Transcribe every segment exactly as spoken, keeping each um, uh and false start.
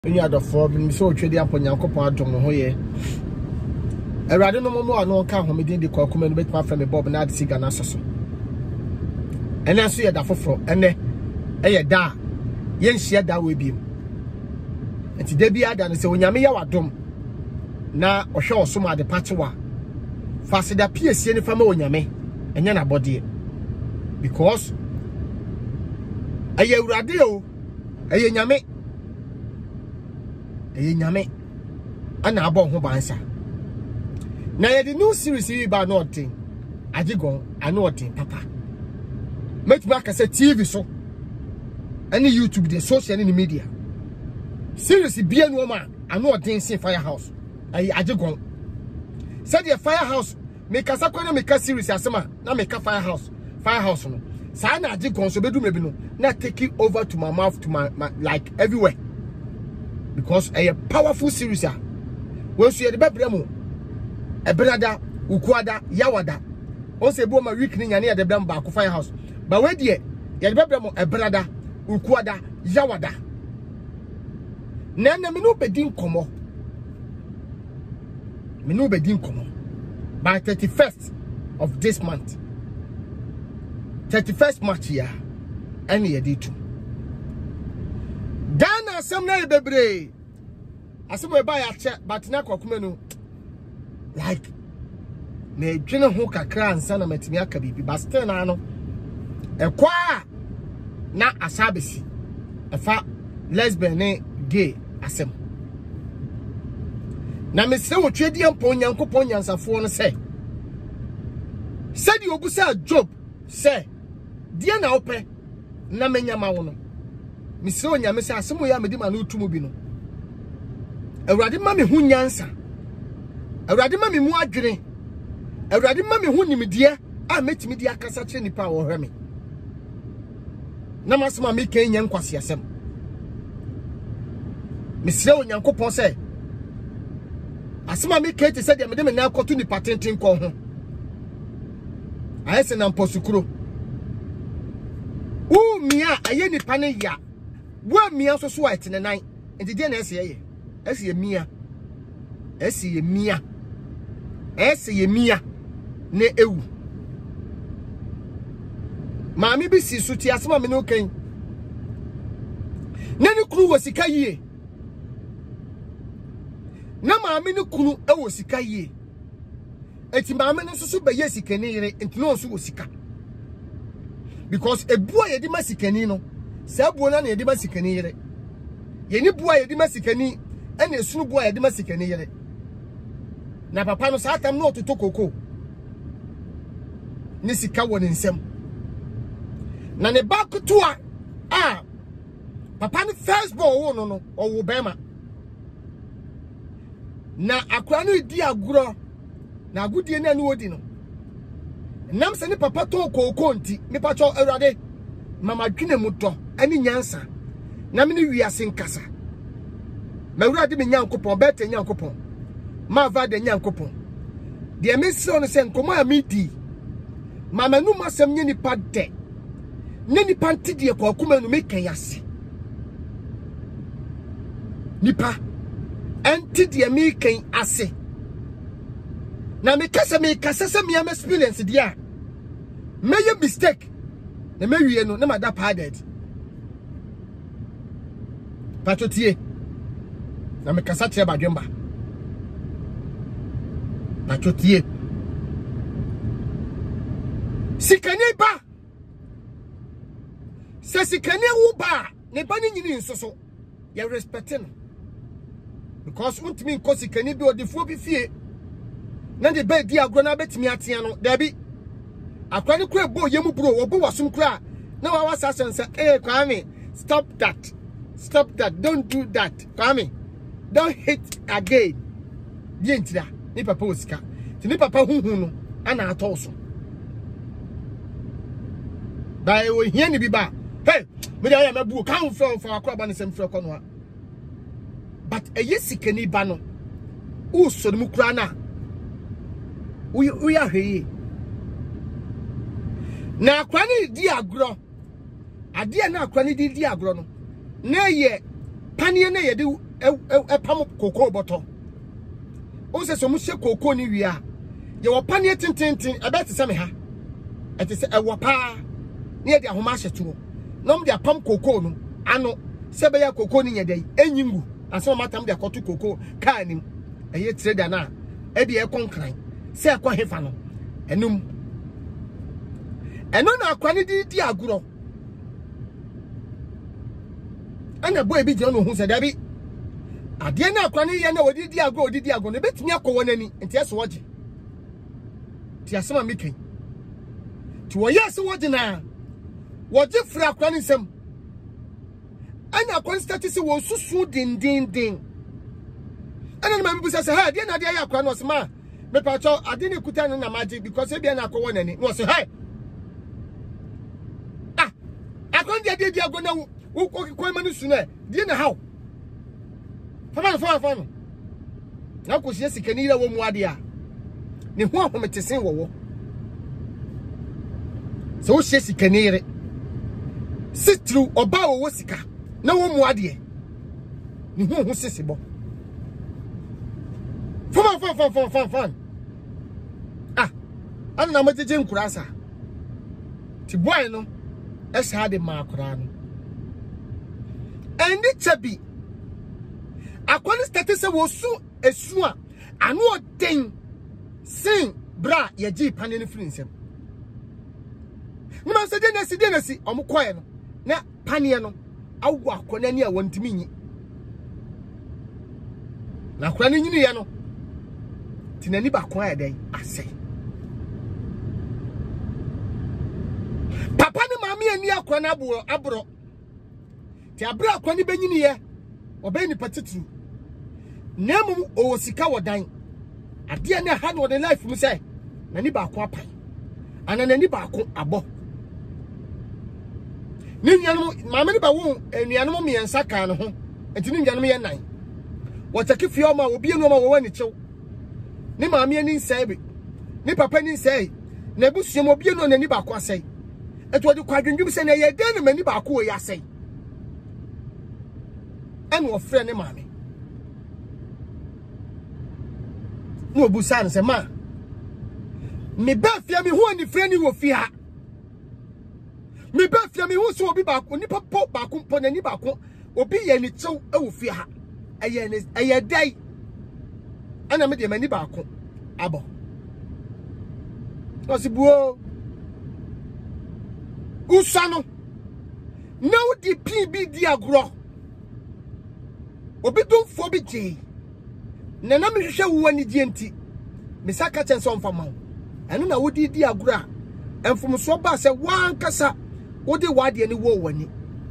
Any other form, so trade up on Yanko Adom Hoye. A rather no more no count home within the Cocumen with my friend Bob and I'd see an assassin. And I see a daffo, and eh, da, yen share that will be. And today be done, so when Yamia Wadom now or show some of the patchwa. Faster that P S C any family Yame and Yana body. Because a year radio, a Yame. Eyi nyame ana abo ho bansa na ye the new series yi ba no otin ajigon ano otin papa make back as a T V so any YouTube the social any media series bi anu ma ano otin sin Firehouse ayi ajigon said the Firehouse make asa kwena make series asema na make Firehouse Firehouse no sa na ajigon so bedu mebi no na take it over to my mouth to my, my like everywhere. Because a powerful series ah once you the bebremu e brada ukuada yawada on say bo ma week ni nyane the blem back Firehouse but we die ye the bebremu e brada ukuada yawada na na me no bedin komo me no bedin komo by thirty-first of this month thirty-first March ya any ye dey too Dana some na bebre asem we buy a check but na kwakumenu like me dwene ho kakra ansa na matimi aka bibi but still na no ekwa na asabesi efa lesbian ne gay asem na me se wo twedi ampo nyankopon nyansafo no se said you obusa job se dia na ope na menya ma wo no Mister Onyame say asemo ya mede ma no tumu bi no Awurade ma me hu nyansa Awurade ma me mu adwene Awurade ma me hu nimdie a metimi di akasa kire nipa wo hwe me na masema me kan nya nkwase asem Mister Onyankopon say asema me kan te say de mede me na akoto nipa tenten ko ho ayese na mposukuro u mia aye nipa ne ya Wa mia so so white nine enti de na ese ye ese ye mia ese ye mia ese ye mia ne ewu maami bi si so ti asema me no kan na ni kunu wasika yie na maami ni kunu e wasika yie enti maami no so so be ye sikani yire enti no so wasika because ebu aye di masikani no Sabu na ye di masikani yere. Ye ni bua ye di masikani, ene esunu bua ye di masikani yere. Na papa no sa atam no ototo koko. Ni sika woni nsem. Na ne ba kutua ah papa ni first born wo no no owo bema. Na akura no di aguro. Na agudie na ni wodi no. Nam se ni papa to koko nti, me pa cho Awurade mama dwene muto ani nyansa na me ni wiase nkasa ma Awurade me nyankopon bete nyankopon ma va de nyankopon de me se on se nkomo a medi mama nu masem nye nipa de ne nipa nti de ko akoma nu me kan yase nipa anti de me kan ase na me kasa me kasa se me am experience dia me ye mistake na me wie no na ma da parded patotie na me kasa kire badwemba patotie sikani ba se sikani wu ba ne ba ni nyini nsoso ya respect no because untimi nko sikani bi odifo bi fie na de ba di agro na betimi atia no da bi akwani kura bo yemu bro obo wasum kura na wa wasa sense eh Kwame stop that stop that don't do that Kwame don't hit again die ntira ni papa osika ti ni papa huhu no ana atoso dai wo hia ni bi ba hey me dey ya mabu kan from from akwa ba ne sem frɛ kɔ no a but eyesika ni ba no u so mu kura na u u ya hweye na akwani di agro ade na akwani di di agro no na ye panie na ye de e pam cocoa bottle o se so mu hye cocoa ni wi a ye wo pa ne tintintin e be te se me ha e te se e wo pa ne de ahoma hye tuo nom de pam cocoa no ano se be ya cocoa ni nyedai enyingu aso matam de akoto cocoa ka nim e ye trader na e de e konkran se e kwa hefa no enum eno na akwani di di aguro ana boy bi je no hu se dabi ade na akwani ye na odi di aguro odi di aguro ne betumi akọ nani enti eso woje ti asema miken ti wo yes woje na woje fra akwani nsem ana akwani status wo susu din din din ana na mabusa se ha ade na ade ya akwani osema me pa cho ade ne kuta no na maji because e bia na akọ nani no se ha ah akwani ade di aguro na wo ko manu suna die na how fama fama fama na ko sie sikani ra wo mu ade a ne ho ahometesen wo wo so wo sie sikani re sitru oba wo wo sika na wo mu ade ne ho ho sisibo fama fama fama fama fama ah ana na majeje nkurasa ti boy no e sha de ma akura no and it be akwani status wo su esu a anu oden sin bra ye gi pane ne firi nsem nima se de na si de na si omukoye no na pane no awu akona ni a wontimi nyi na akona ni nyini ye no tinani ba kwa ya dai ase papa ni mama ye ni akona aburo aburo ti abra akwani benyini ye obe ni patitru nemu o sika wodan ade na ha no the life mu say na ni ba ko apan ana na ni ba ko abo ni nyanum mama ni ba wo enuanum me yansa kan no ho enti ni nyanum ye nan wo take fie o ma obi enu ma wo wani chew ni mama ni nsai bi ni papa ni nsai na ebusuam obi enu na ni ba ko asai eto de kwadwundwum se na ye den na mani ba ko o ya asai and wo frɛ ne maame no busan se ma me ba fia me ho ani frɛ ni wo fia me ba fia me ho so obi ba ko nipa po ba ko po nani ba ko obi ye ni chew e wo fia ha eye ne eye dai ana me de mani ba ko abo o si buo usano na wo di pb di agro obi dum fo bi je na na me hwehwe wo ani die nti me saka chen so mfa ma eno na wodi di agura enfom so ba se wan kasa wodi wade ani wo wani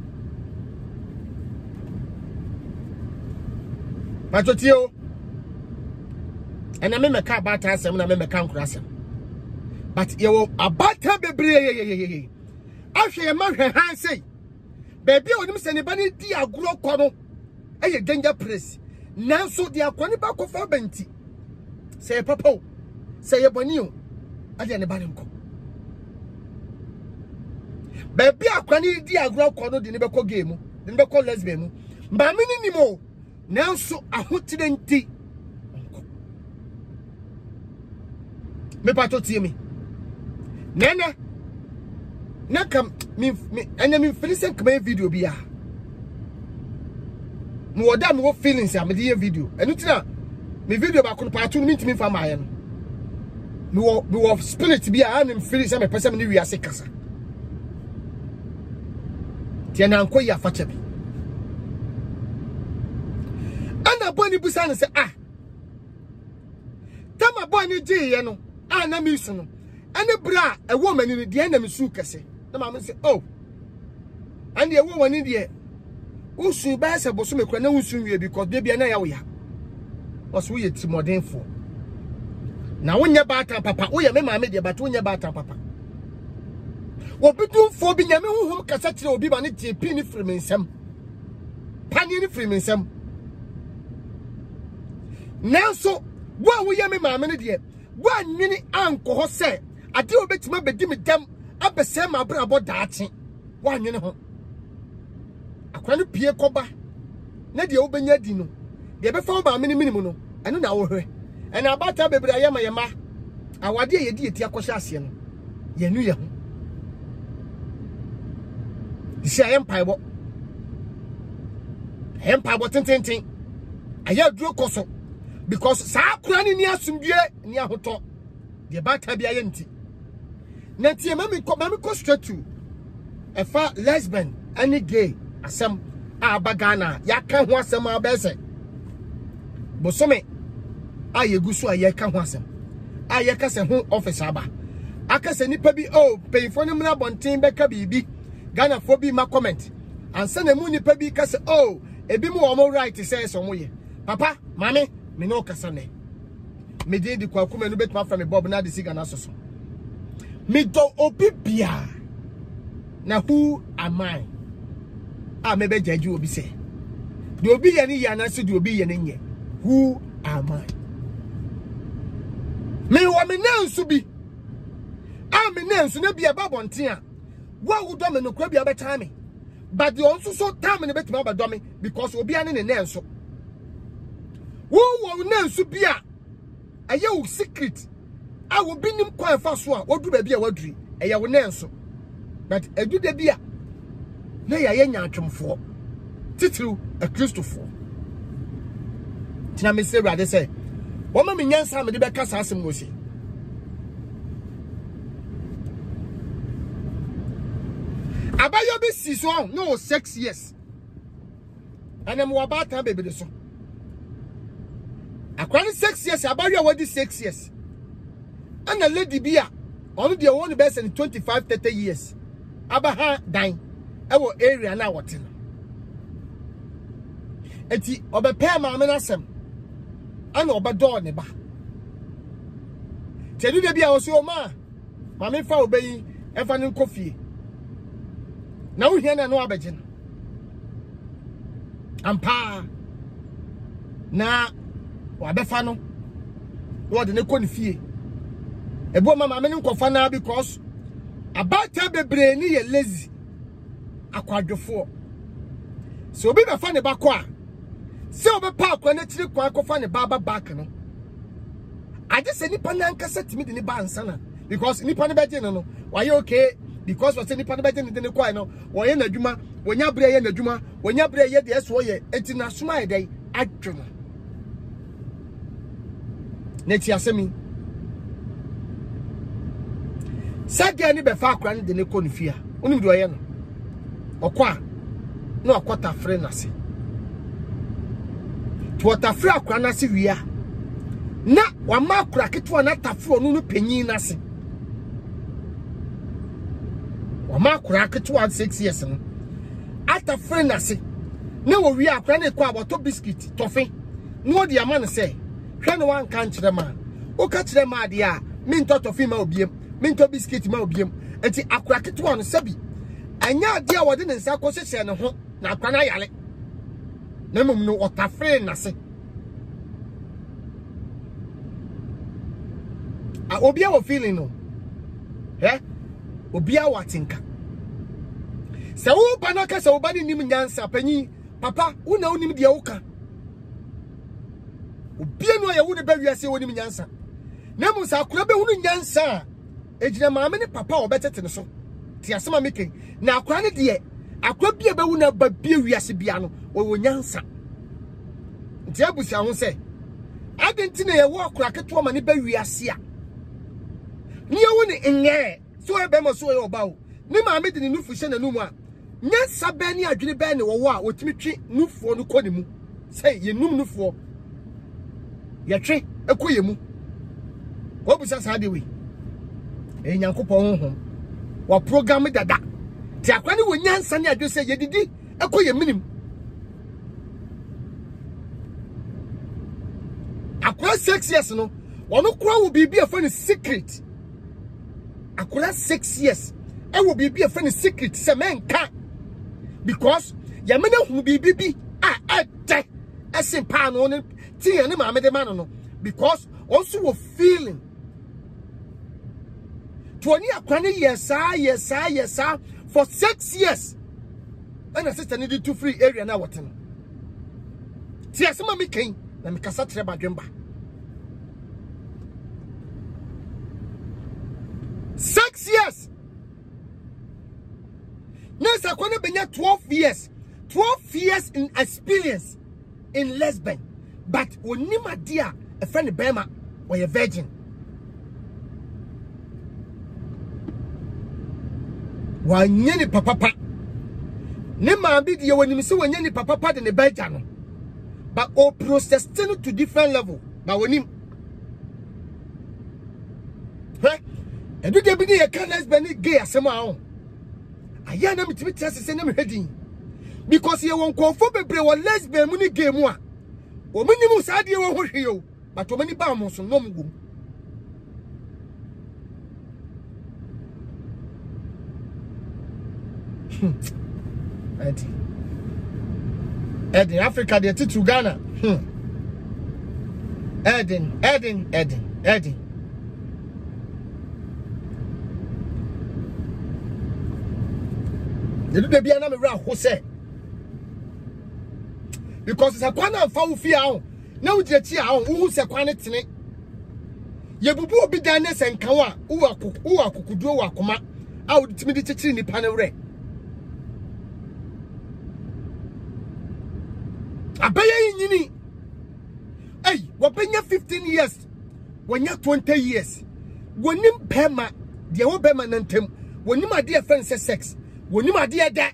patotio ena me meka abata asem na me meka nkura asem but ye wo abata bebre ahwe ye ma hwe han sei baby onim se ne ba ne di aguro kɔ no eye danger press nanso de akwani ba ko fa benti say papa say boni o ade ne ba ne nko baby akwani di agro ko no de ne be ko game de ne be ko lesbian mu ba me ni nimo nanso ahotire nti nko me pato tie me nene nakam mi anya mi filisen kama video bia mo woda mo feelings am de video enu tina me video ba ko pa tu mi ntimi fa maaye no me wo me wo spirit bia am feelings am pese me ni wiase kasa ti na nko ya facha bi ana boni busa no se ah tama boni ji ye no ana mi su no ene bra e wo mani ni de na me su kase na ma me se oh ande e wo wani de usu ba se boso me kura na usu wie because baby na ya wo ya oso ye timodenfo na wonye bata papa wo ye me ma me de bata wonye bata papa wo bidumfo bi nyame huhum kasa kire obi ba ne tie pi ni firi mensam pani ni firi mensam nanso wo wo ye me ma me ne de wo anwini anko ho se ade obetima bedi me dam abese ma bra bo daache wo anwini ho akwani pie koba na de obenya di no de be fa ba mini minimum no eno na wo hwe and abata bebre ayema yema awade ye di eti akosha ase no ye nu ye ho isi ayem paibo hem paibo tententen aya duro koso because sa akura ni ni asumdue ni ahoto de bata bia ye nti na tie mami ko mami ko straight to efa lesbian any gay asem abagana yaka ho asem abese bosome ayegusu ayeka ho asem ayeka se ho office aba akase nipa bi oh payfo ni mna bonten beka bibi Ghana for be ma comment and send a moon nipa bi kase oh ebi mu omo right say so mo ye papa mami me no kasa ne me dey di kwakuma no betma from me bob na de siga na soso me do obi bia na who am I ah me be jaju obi say the obi ye ni ya na se the obi ye nye who am I me wa me nansu bi ah me nansu na bia babonten a wa wo do me no kwa bia beta me but the onso so time ne betma ba do me because obi ane ne nansu wo wo nansu bia aye wo secret a wo binim kwa fa so a wodu ba bia waduri eye wo nansu but edu de bia na ya ye nyaatwemfo titiru a Christopher tina me say brother say wo ma me nyansa me de be kasa asem wo si abayo be si so no six years and am about time baby de so akwani six years abayo wadi six years and a lady bia on the one best in twenty-five thirty years abaha dan ewo area na wotin eti obepe ma me nasem ana obedo ne ba tedi de bia wo so ma ma me fa obeyi efa ne nkofie na wo hia na no abeje ampa na wa befa no wo de ne ko ne fie ebo mama me nkofa na because abata bebre ni ye lazy akwadwefo so obi befa ne bako a se obi pa akwa na tiri kwa akofa ne baba back no aje se nipa na nkasa timi de ne ba ansana because nipa ne beje no no why okay because what nipa ne beje ne de ne kwa no wo ye nadwuma wonya bre ye nadwuma wonya bre ye de eso ye enti na soma ye dai adwuma na ti asemi Sadia ni be fa akwa ni de ne ko ni fia onim de oye no okwa na okota fre na se to ota fre akwa na se wia na wa ma akwa keto na tafro no no panyin na se wa ma akwa keto six years no ata fre na se na wo wia akwa na ko aboto biscuit tofe no de ama no se hwe no wan kan kire ma o ka kire ma de a min to tofe ma obiem minto biscuit ma obiem enti akura ketewa no sabi anya ade a wode ne nsa ko hyehyɛ ne ho na akwa na yale na mum no otafre na se a obia wo feeling no eh obia watinka se wo ba na ka se wo ba ni nim nyansa panyi papa wo na wonim de woka obia no ya wo ne ba wiase wo nim nyansa na mu sa akura be hunu nyansa ejina maame ne papa obetete ne so ti asema meke na akwa ne de akwa bia be wu na ba bia wiase bia no wo nyansa nti abusia ho se adenti na ye wo akwa keto ma ne ba wiase a ni ye wo ne nge so e be mo so ye oba o ni maame de ne nufu hye na numu a nyansa be ne adwene be ne wo wo a otimi twi nufu no kɔ ne mu sei ye num nufu ye twe ekoye mu wo busa sa de wi e nyankopɔ honhom wa program dada ti akwa ne wonyansa ne adwo se yedidi ekoye minim akwa six years no wono kura wo bibi afa ne secret akwa six years e wo bibi afa ne secret se menka because ya mena hu bibi bi a ete esen pa no ne ti ya ne ma me de ma no no because also wo feeling twenty akwani yes ah yes ah yes ah for six years and a sister needed to free area now what ti asema me kan na me kasa tre badwemba six years nesa kwana benya twelve years twelve years in experience in lesbian but onima dia a friend bema or a virgin wanyeni papa ne ma bi de woni se wanyeni papa de ne beja no but o process to different level but wonim he edu de bi ne kan lesbian gay asema ho aya na mitimi ase na me hwedin because ye won konfo bebre wo lesbian mu ni gay mu a o minimu saade wo ho hwe but o mani ba mo so no mgum Edi Edi Africa de titu Ghana hmm Edin Edin Edin Edin de do bia na me ra ho se because se kwana fa wo fi a na wo direti a wo se kwana tene ye bubu obi dan ne se nkan wa wo akoko wo akokoduo wa akoma a wo timi de chichiri ni pa na wre abaye nyini hey wobenya fifteen years wonya twenty years wonim pema de wo bema nantem wonim ade e friend sex wonim ade e da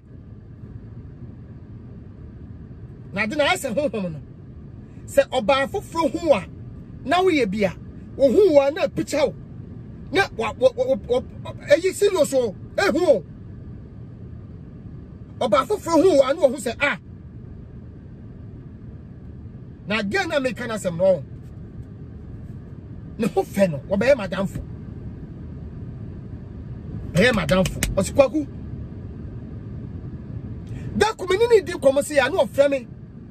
na de na ase honhom no se oba foforo hu a na wo ye bia wo hu wa na picture wo na eyi serious o ehu oba foforo hu wa na wo hu se ah na again na make na sem no ne ho fe no wo be madam fo be madam fo osikwaku da kumini ni di komo se ya na ofre me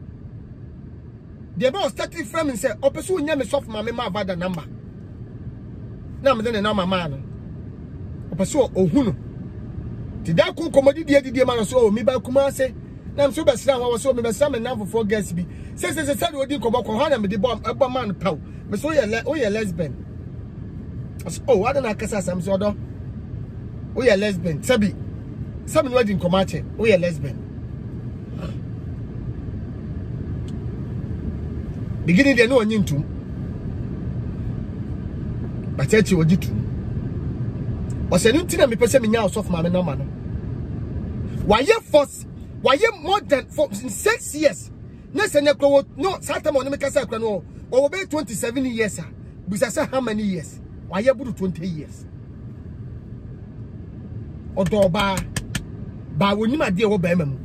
de be start frame me say opeso nya me soft ma me ma vada number na me de na mama no opeso ohunu ti da ku komodi die die ma no so mi ba kuma se na me so be sra wa so me be sra me na for guests bi say say say we di komo ko ha na me di bom eba man paw me so ye o ye lesbian oh what na kasa sam so do o ye lesbian sabi sabi no di komo ache o ye lesbian beginning de no onyi ntum bachechi ojitu osenu ntina me pese me nya osof ma me na ma no waye force waye more than for six years na se ne kro no satam on me kasa kro no o be twenty-seven years ah bisa say how many years waye budu twenty years odo ba ba woni ma de wo ba ma mu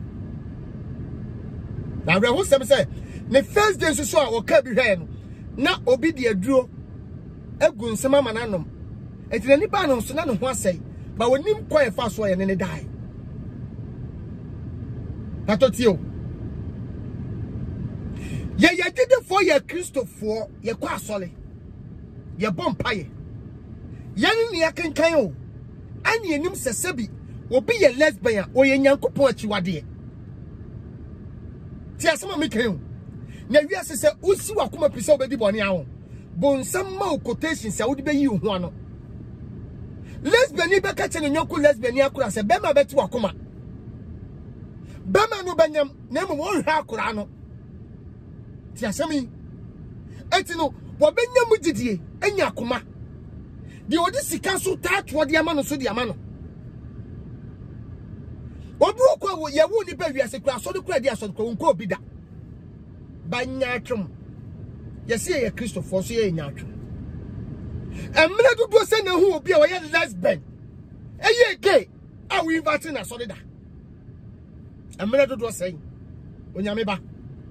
na re ho sem say the first day so so o ka bi hwe no na obi de aduro agu nsema mananom etina ni ba no so na no ho asai ba wonim kwae fa so ye ne ne dai patotio ye ye did for ye Christopher ye kwa asole ye bompaye ye ne ne akenkan o ani enim sesebi obi ye lesbian o ye nyankopon achiwade ti asema me kan na wiase se usi wakoma pise obedi boni aho bonsam ma quotation se wodi be yi ho ano lesbian be ka che no nyoko lesbian akura se be ma beti wakoma be ma no banyam na mo wo hwa akura no ti asemi eti no wo benyam gidie anya akoma de odi sika so tato de ama no so de ama no obro kwa ye wo ni be wiase kura so de kura de aso ko nko obi da banyatrum yesi ye Christopher so ye nyatrum emle dudu se na hu obi a ye lesbian eye gay a we invite na so de da emle dudu se onyame ba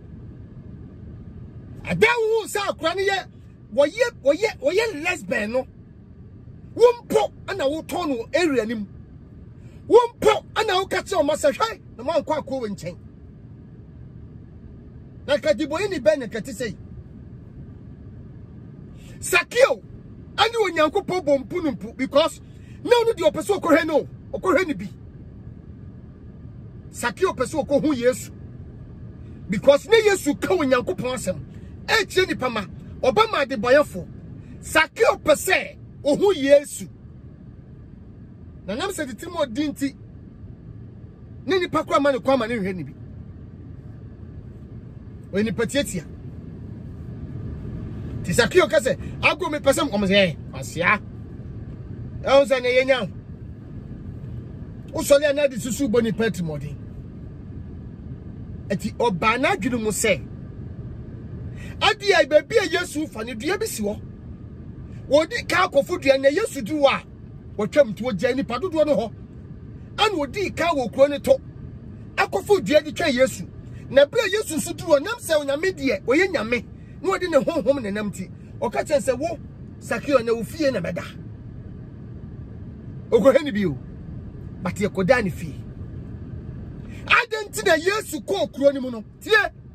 adawu sa akura ne ye woye woye woye lesbian no wompo ana wo ton no area nim wompo ana wo ka che o masa hwai na man kwa ko wenchen na kadibo ni ben kati sei sakio ani onyankopon bompu numpu because now no the opeso okohwe no okohwe ni bi sakio opeso okohu yesu because ne Yesu ka onyankopon asem e kire nipa ma obama de boyefo Sakeo pese ohu Yesu na nam se titimo dinti ne nipa kwa ma ne kwa ma ne hwe ni bi o ni patietia ti Sakeo ka se ago me pese mo se asia e o se ne yenya o so le na di susu boni patrimodi eti oba na adwunu mu se adi ai ba bia Yesu fa ne dua bi si wo wodi ka akofu dua na Yesu du wa wotwam to gya ni padodo no ho an wodi ka wo kro ne to akofu dua di twa Yesu na bia Yesu su du nam se onyame die oye nyame na wodi ne honhom ne nam ti o ka chen se wo Sakeo na wo fie na beda ogohani bi o but ye koda ne fie adenti na Yesu ko kro ni mu no tie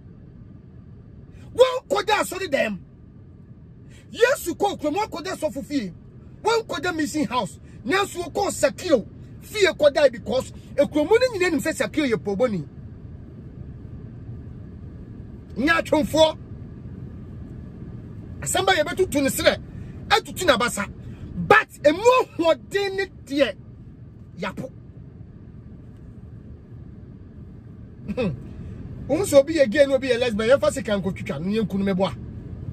won koda so de dem Yesu ko kro mo koda so fofie won koda mission house nanso ko Sakeo fie koda because ekromu ni nyina nim se Sakeo ye poboni nya twonfo asamba ye betutu ne sere atutu na basa but emu hodin ne tie yapo um so be again no be a lesbian ye fase kan ko twitwa no yenkunu mebo a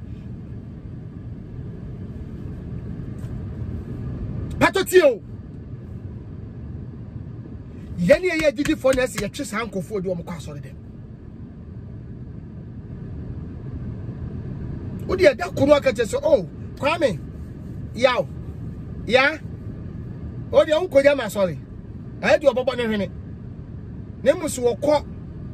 patotio yani ye didi for nurse ye twe san kofo de o mkwa asore dem odi ada kunu aka che so oh Kwame yaw ya odi on ko jama sorry ai di obobo ne hwene ne musu wokọ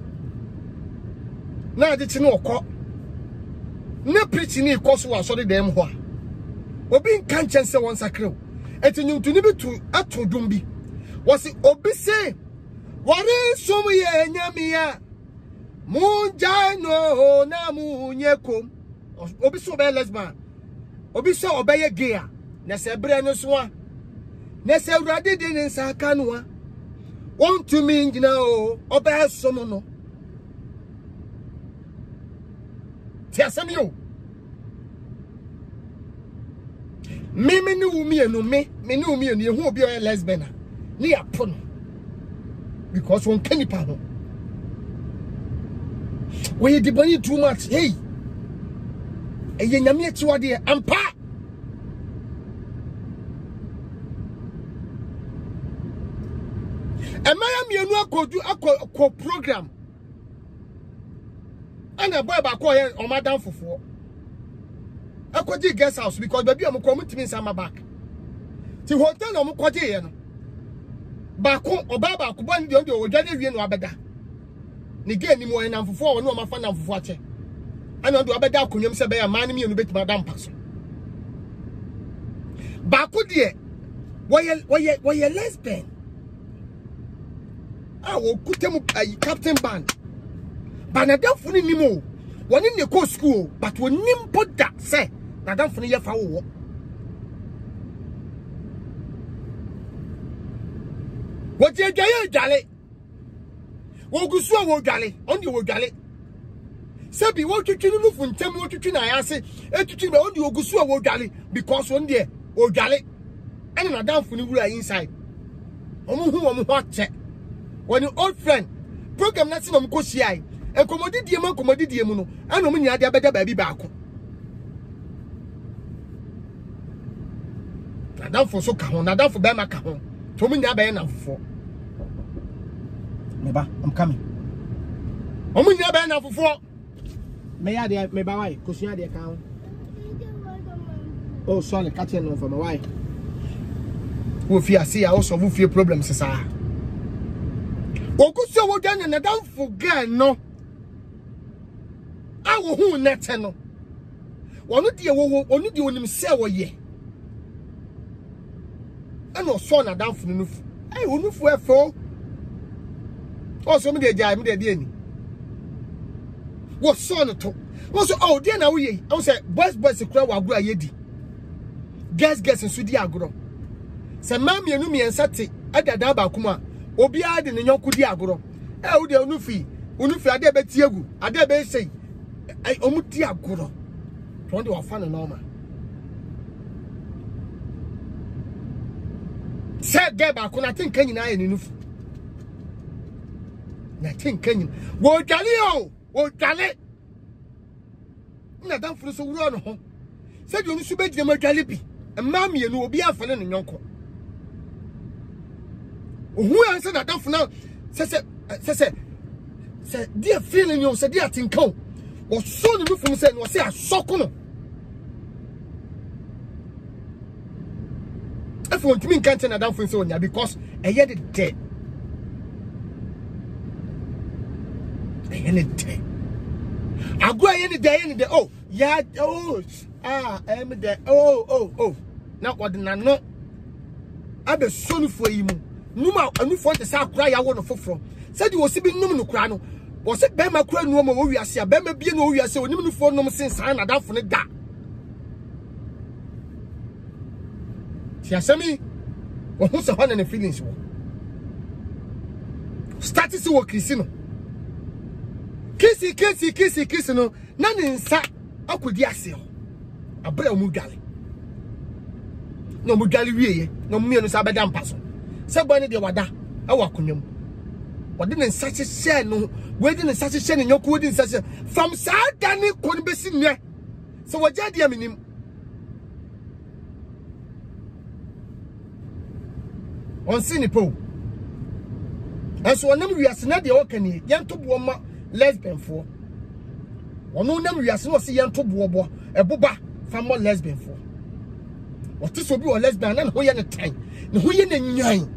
na adi ti ne wokọ ne preach ni ikoso wa sorry dem ho a obi nkan chense won sakrew eti nyuntu ni bitu atodum bi wasi obi se wari somu ye nyamia munja no na munyekom obi so be lesbian obi so obeye gay a na se bre no so a na se urade de ne nsaka no a won to me ngina o obe somu no ti asem yo me me ni umi enu me me ni umi enu ehu obi o lesbian ni apono because won kanipa ho we dey bani too much hey eye nyame etiwa de ampa emaya mienu akodu akọ program ana boy ba ko ye o madam fofo akodi guest house because baby am ko mutimi sama back ti hotel no mkoje ye no ba ko oba ba ko ban de o dwane wie no abeda ni ge ni mo na fofo o no ma fa na fofo ache ana do abeda akonwam se be ya man mi enu betima dam paso ba ko de woye woye woye lesbian ah wo kutemu captain band banadamfo ni nimo woni ne ko school but wonim poda se nadamfo ni ye fa wo wo je jaye jale wo gusu wo jale ondi wo jale sebi wo twitwi nu funtem wo twitwi na yase etwitwi be ondi wo gusu wo jale because ondi e wo jale ene nadamfo ni wura inside omo hu omo ho che woni old friend program na tinam ko hia e komodi die ma komodi die mu no ana omo nya de abeda ba bi ba ko nadamfo so ka ho nadamfo be ma ka ho to omo nya ba ye na fofo me ba I'm coming omo nya ba ye na fofo me ya de me ba why ko sua de ka ho oh sorry catch no for me why wo fi ase ya wo so wo fi problem sesa Oguso wo dan na dan fuga no awo hu nete no wonu de wo wonu de onim se wo ye ana so na dan funu nufu ai onufu efo o so me de jai me de de ani wo so no to wo so oh de na wo ye I say boys boys kura wa agura ye di girls girls nsu di aguro se ma mienu miensa te adada ba kuma obi ade ne nyonku di agoro e wo de onufi unu fi ade be tiegu ade be sei ai omuti agoro to de wa fa no normal say get back na think nyina ye ni nufu na think nyina wo dwale o wo dwale na dan furu so wuro no ho say de onu su be gina ma dwale bi emma me no obi afane no nyonko ohu anse na dan funa say say say say dia feeling you say dia think o wo so ni nufu say no say asoko no if you want me can't turn down for so because I hear the dead. I hear the dead. I go I hear the day in the oh yeah oh ah I am there oh oh oh now what the no I be sorry for you numa anu for the sa cry I want to from said you was be num no cry no was it be ma cry no ma wo wiase be ma bie no wo wiase onim no for num sin san na da for ne da. Tiasemi, who so hana ne feelings wo. Start to work Chrisino. Kisi kisi kisi kisi no na ne nsa akodi ase ho. Abra mu dwale. No mu dwale wieye, no mu mienu sa beda mpaso. Se bo ne de wada awa konwam. Wode ne nsa hye no, we de ne nsa hye ne nyoko we de nsa hye. From Saadani kon besi ne. So waja dia minim. On sinipo. And so nam wiase na de okani yento bo ma lesbian for. Ono nam wiase no se yento bo bo eboba famo lesbian for. What is obi o lesbian na ho ye ne tan. Ne ho ye ne nyan.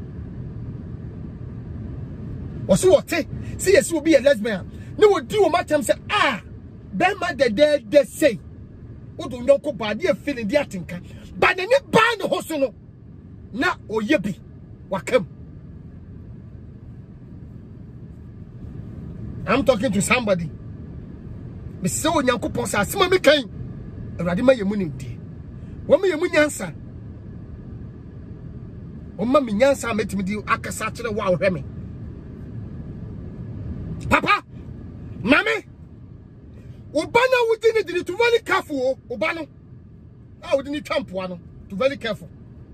Oso wote see yes obi a lesbian. Ne wodi wo matem say ah be ma de de de say. Odo nyonko ba de feeling de atinka. Ba ne ne ba ne ho so no. Na oyebi wakam. I'm talking to somebody. Me say onyankopon sa asema me kan. Awurade ma yemu ni di. Wo me yemu nyansa. O ma me nyansa metimi di akasa kire wa wo hweme. Papa, mami. Obana wudi ni di to very careful o obano. Ah wudi ni twampoa no. To very careful.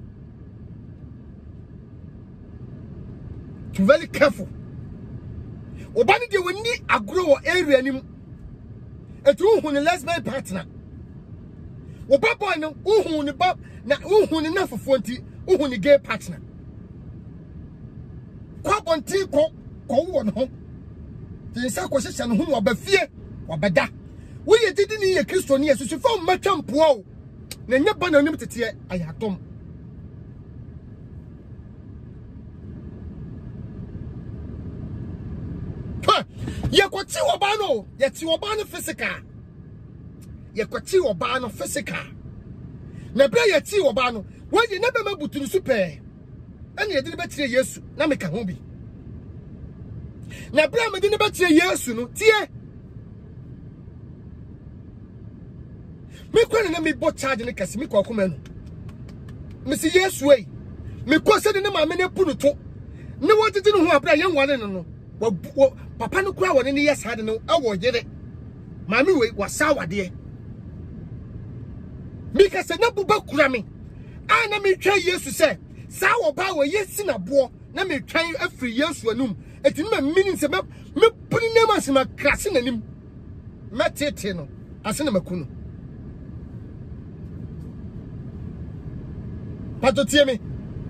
To very careful. Obani de we ni agro area nim. Etu hu ni lesbian partner. Oba boy no hu ni ba na hu ni na fofo nti hu ni gay partner. Kwa bonti ko ko wo no. Ti sa ko hye no hu oba fie obeda. Wo ye didi ni ye Kristo ni yesu fa matwampo o. Na nya ba na nim tete ayatom. Ye kwati oba no, ye ti oba no physical. Ye kwati oba no physical. Na bra ye ti oba no, wo ye na be mabuturu super. Ene ye de be tire Yesu, na me ka ho bi. Na bra me de ne be tire Yesu no, tie. Me kwa na me bo charge ne kase me kwa koma no. Me si Yesu ei. Me kwa se de ne ma me ne pu no to. Ne wo titi no ho abra ye nwane no no. Papa no kura woni ne yes had no awo yere mami we wasa wade mi ka se na buba kura me a na me twa Yesu se sa wo ba wo yesi na bo na me twan afri Yesu anum eti no mini se me me puni ne ma se ma krase nanim metete no ase na makunu pato tie me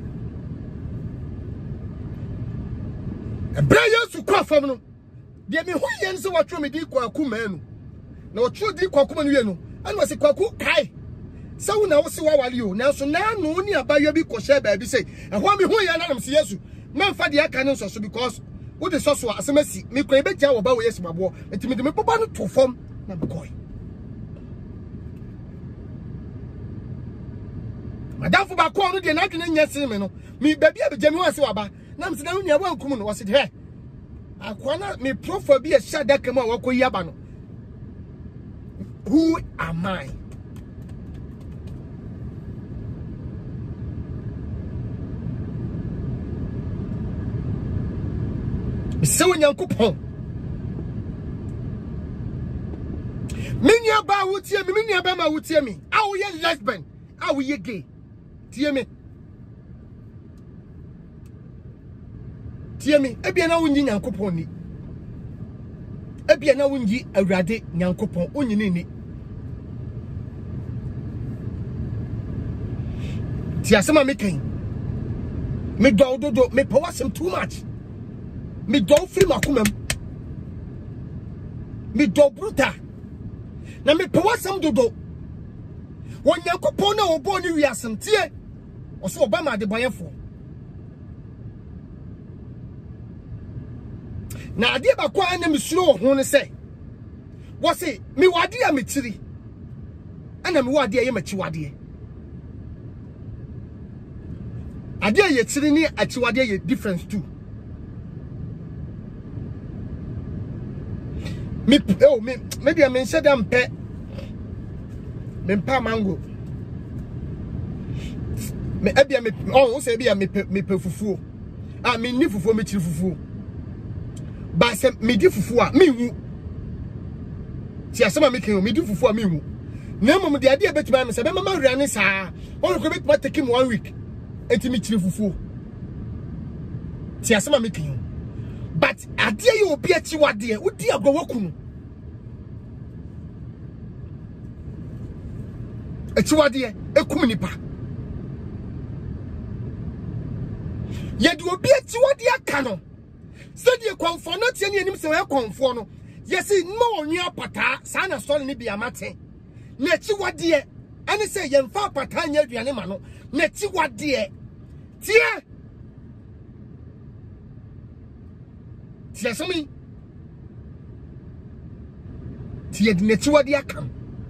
ebra Yesu kwa fam no de me ho yen se watro me di kwaku manu na watro di kwaku manu ye no an wase kwaku kai se wo na wo se wawale o na so na no ni abayo bi ko share ba bi say e ho me ho yen na nam se Yesu man fa de aka ne nso because wo de so so asemasi me kura be tia wo ba wo Yesu mabo etimi de me popa no to fam na be koi madam fu ba ko no de na dwene nyase me no me ba bia be jami wo se waba nam se na nya wa nkum no wase de he akwana me profile bi a shada kama wako yaba no. Who am I? So nyankopon ba wutie me me ba ma wutie me awo ye lesbian awo ye gay tie me tie me ebia na wonyi nyankopon ni ebia na wonyi awurade nyankopon onyini ni ti asema me kan me do do do me power some too much me do free makumam me do bruta na me power some do do won nyankopon na obo ni wiasem tie oso obama de boyefo na ade ba kwa na me suro ho ne se wo se me wade a me tiri ana me wade a ye machi wade ade ye tiri ni achi wade ye difference too me oh me me dia me nse da mpe me mpa mango me ebia me oh wo se ebia me me pe fufuo ah me ni fufuo me tiri fufuo ba se me di fufuo a me hu ti asema me kan me di fufuo a me hu na mom de ade betima me se be mama wura ne saa o ko betima take him one week enti me tiri fufuo ti asema me kan but ade ye obi achi wade udi agwowakunu achi wade ekum nipa ye de obi achi wade aka no se de konfo no tie ne anim se we konfo no yesi no onwe apata sa na so ne bia mate na achi wade ane se ye mfa apata nya aduane ma no na achi wade tie tie so mi tie de nachi wade aka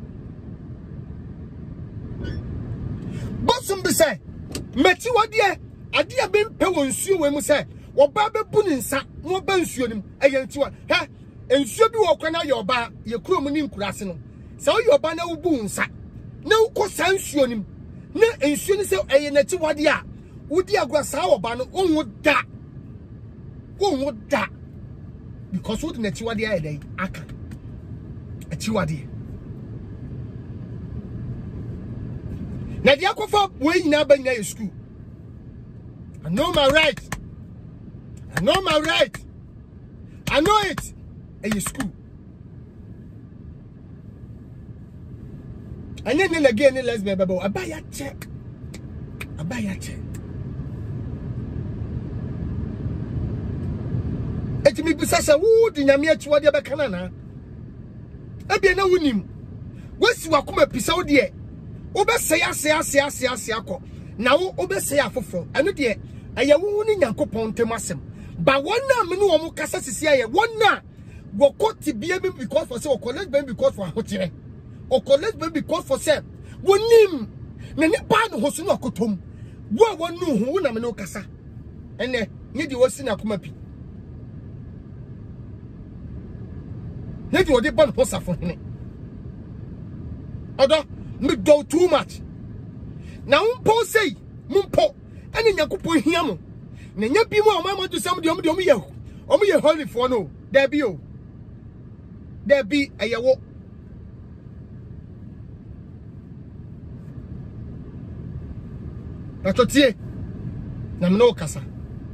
bosom be say mechi wade ade a be mpe won nsuo we mu say oba be bu ni nsa mo ba nsuo nim eye ntiwa ha nsuo bi wo kwana ye oba ye kuro mu ni nkurase no say ye oba na wo bu nsa na wo ko san nsuo nim na nsuo ni say eye nachi wade a wodi agwa sa oba no onwo da onwo da because what nachi wade a dey aka achi wade na dia kofa we nyina ba nyina ye school I know my right I know my right I know it in your school and then again let's be about abaya check abaya check eti mi bisasa wo di nyame achiwa de be kana na ebia na wonim wasi wakoma pisa wo de wo be se ya se ya se ya se ya se akọ na wo wo be se ya foforo eno de aya wo ni nyankopon temasem ba wona me no wo mu kasa sisi aye wona go koti bia me because for say o college ben because for hotere o college ben because for say wonim na ni pa no hoso no akotom wo wonu hu na me no kasa ene ni de wasi na akoma pi ne di odi ban hosa for hene odo me do too much na umpo say mumpo ene nyakopo hia mo na nya bi mo o ma do sam de o de o ye o ye holy for no there be o there be ayewo atotie na me no kasa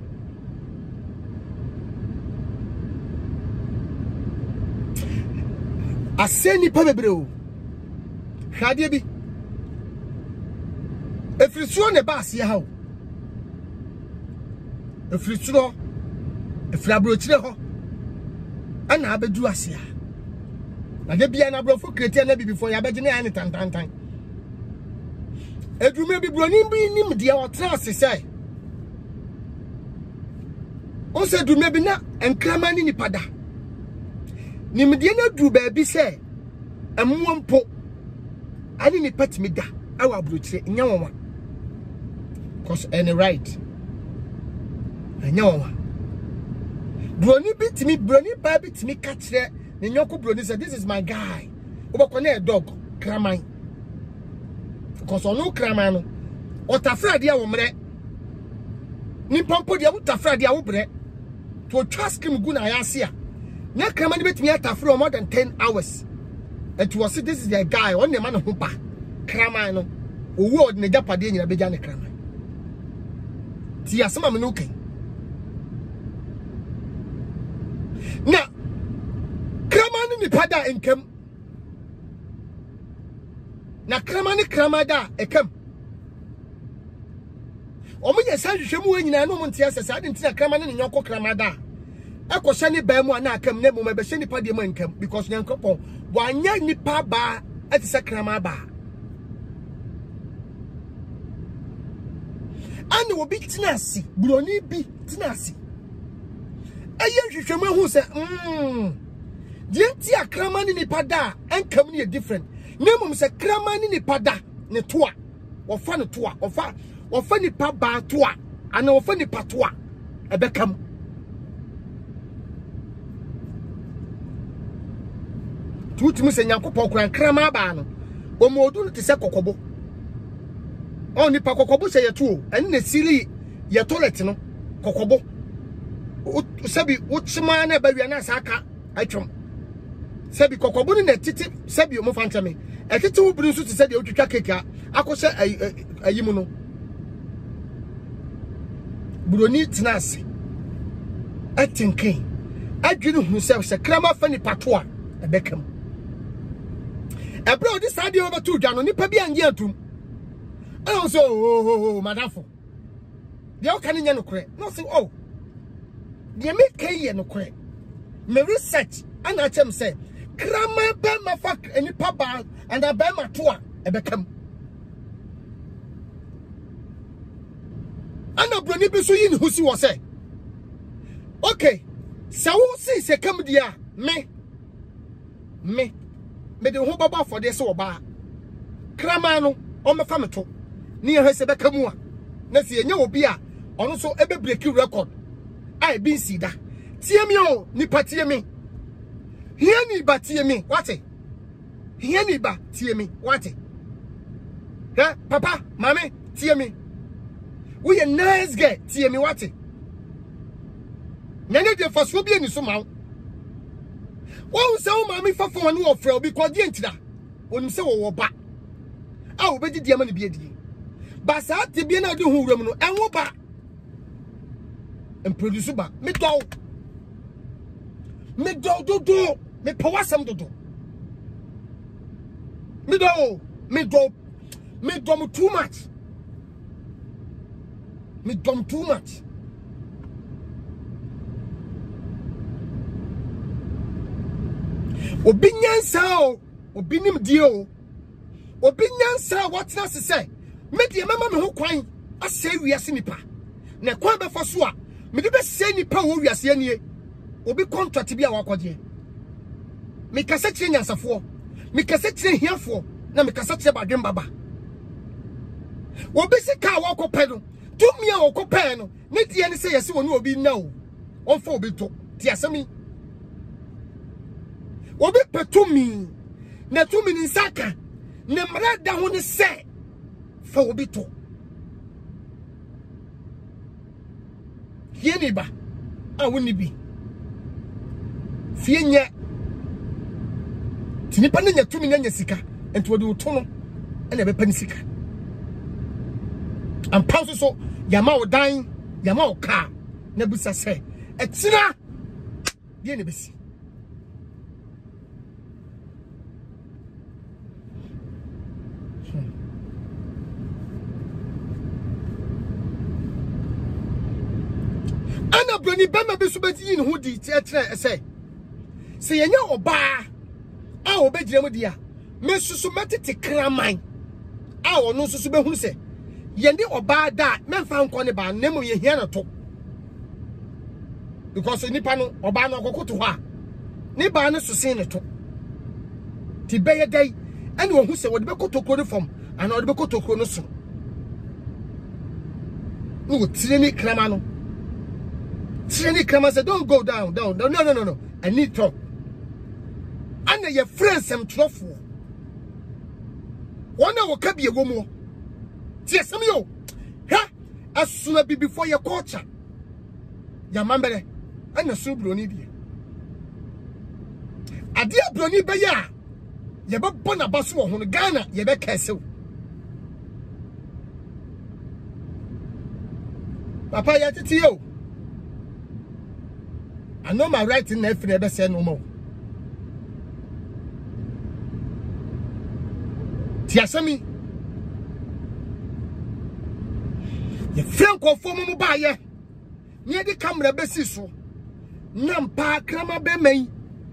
aseni pa bebre o hade bi efrisuo ne ba ase ha o efrisuo efrabrochire ho ana abedu ase ha na de bia na brofo krete na bibifo ya begene ya ne tantantan edume bibroni bi nim de o tra ase sai o se edume bi na enkrama ni nipada nimde na duru ba bi se amuompo ani ni patimi da awa abrochire nya wonwa cause any right nya wonwa broni bitimi broni ba bitimi ka kire ne nyoko broni say this is my guy obako na dog kraman cause onu kraman no otafra dia wo mre ni pompo dia utafra dia wo bre to trust him gu na ya ase a na kraman bitimi atafra more than ten hours it was this is the guy on the man who pa kraman no owo ne japade nyina beja ne kraman ti asema me no kan na kraman ni pada enkam na kraman ni kramada ekam omo ye sa hwehwemu we nyina no mo ntia sesa ade ntia kraman ni nyoko kramada eko hye ni ba mu ana akam na mu ma be hye ni pade mu enkam because nyankopon wanya nipa ba atisa krama ba ani obi tinasi broni bi tinasi aye hwehwemu hu se mm die ntia krama ni nipa da enkam ni different nemum se krama ni nipa da ne toa ofa ne toa ofa ofa nipa ba toa ana ofa nipa toa ebekam tutumi se nyankopon kran krama ba no omodu no te se kokobo on nipa kokobo se yeto ene na sili ye toilet no kokobo sabi uchima na bawia na saka atwom sabi kokobo ni na titi sabi o mo fantame etiti wo buru so te se de otwitwa keke akose ayimu no buroni tinase atinkin adwini hu se se krama fa ni patoa ebekam ebro di sade over to dwa no nipa bi anje atum I so oh madafo de o kan nya no kore no say oh de me kai no kore me research ana chem say krama ba mafa nipa ba and ba matoa ebekam ana broni bi so yi ni husi wo say okay so wo see se kam dia me me me de ho baba for this oba krama no o me fa me to ni ye hwese beka mu a na se enya obi a ono so ebe break record ai bi si da tie mi o ni patie mi hia ni ba tie mi wate hia ni ba tie mi wate ha papa mama tie mi we a nice guy tie mi wate nanya de faso bi ani so ma won se o mama fafo won wo frɛ obi ko die ntira onim se wo wo ba a wo bedi die ma ne bi edi ba sa te bi na de hu wuram no enwo ba en produce ba me do me do do do me powasam do do me do me do me do too much me do too much obi nyansa o obi nim die o obi nyansa what na se say me de mama me ho kwan ase wiase nipa na kwan be fa so a me de be se nipa wo wiase anie obi contract bi a wakoje me kasa kire nyansafo me kasa kire hiafo na me kasa kire badwen baba obi se ka wakopɛ no tumi a wakopɛ no ne die ne se yesi wonu obi na o on fa obi to ti asemi obi petumi na tumi ni saka ne mrada ho ne se fa obi to yeni ba a woni bi fie nya tini pa nya tumi nya sika ento wodi to no ena be pani sika am pause so yama odan yama oka na busa se etina die ne besi ana broni bema be so beti yin hu di tietre ese se yenya oba a obegyina mu dia me susu metete kraman a ono susu be hu se yende oba da memfa nko ne ba nemu ye hia na to because nipa no oba no akokoto ho a ne ba ne susin ne to ti be ye dai ene wo hu se wo de be kotokoro fom ana wo de be kotokoro no so no tire ni kraman no Trini come and say, don't go down, down, down. No, no, no, no. I need talk. And your friends some truffle. One hour can be a woman. Yes, some you. Ha! As soon as be before your culture. Your mamma and a soup brony. A dear brony baya. ye be bona baso wo ho Ghana ye be kese papa ya titi yo I know my right in every ever say no more tiasemi ye franco fo mu ba ye nye di camera besi so nampa krama be mai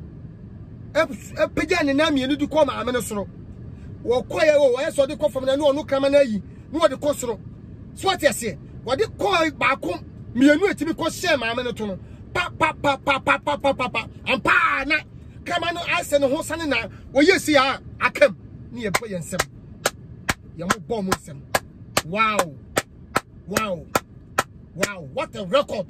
e peja ne na mienu di ko ma amene soro wo koye wo ye so di ko fam na no onu krama na yi no wo di ko soro so what yesi wo di ko ba ko mienu etimi ko share ma amene to no pa pa pa pa pa pa pa pa pa ampa na krama no ase no ho sane na wo yesi a akam ni ye bo yensem ye mo bo mo nsem wow wow wow what a record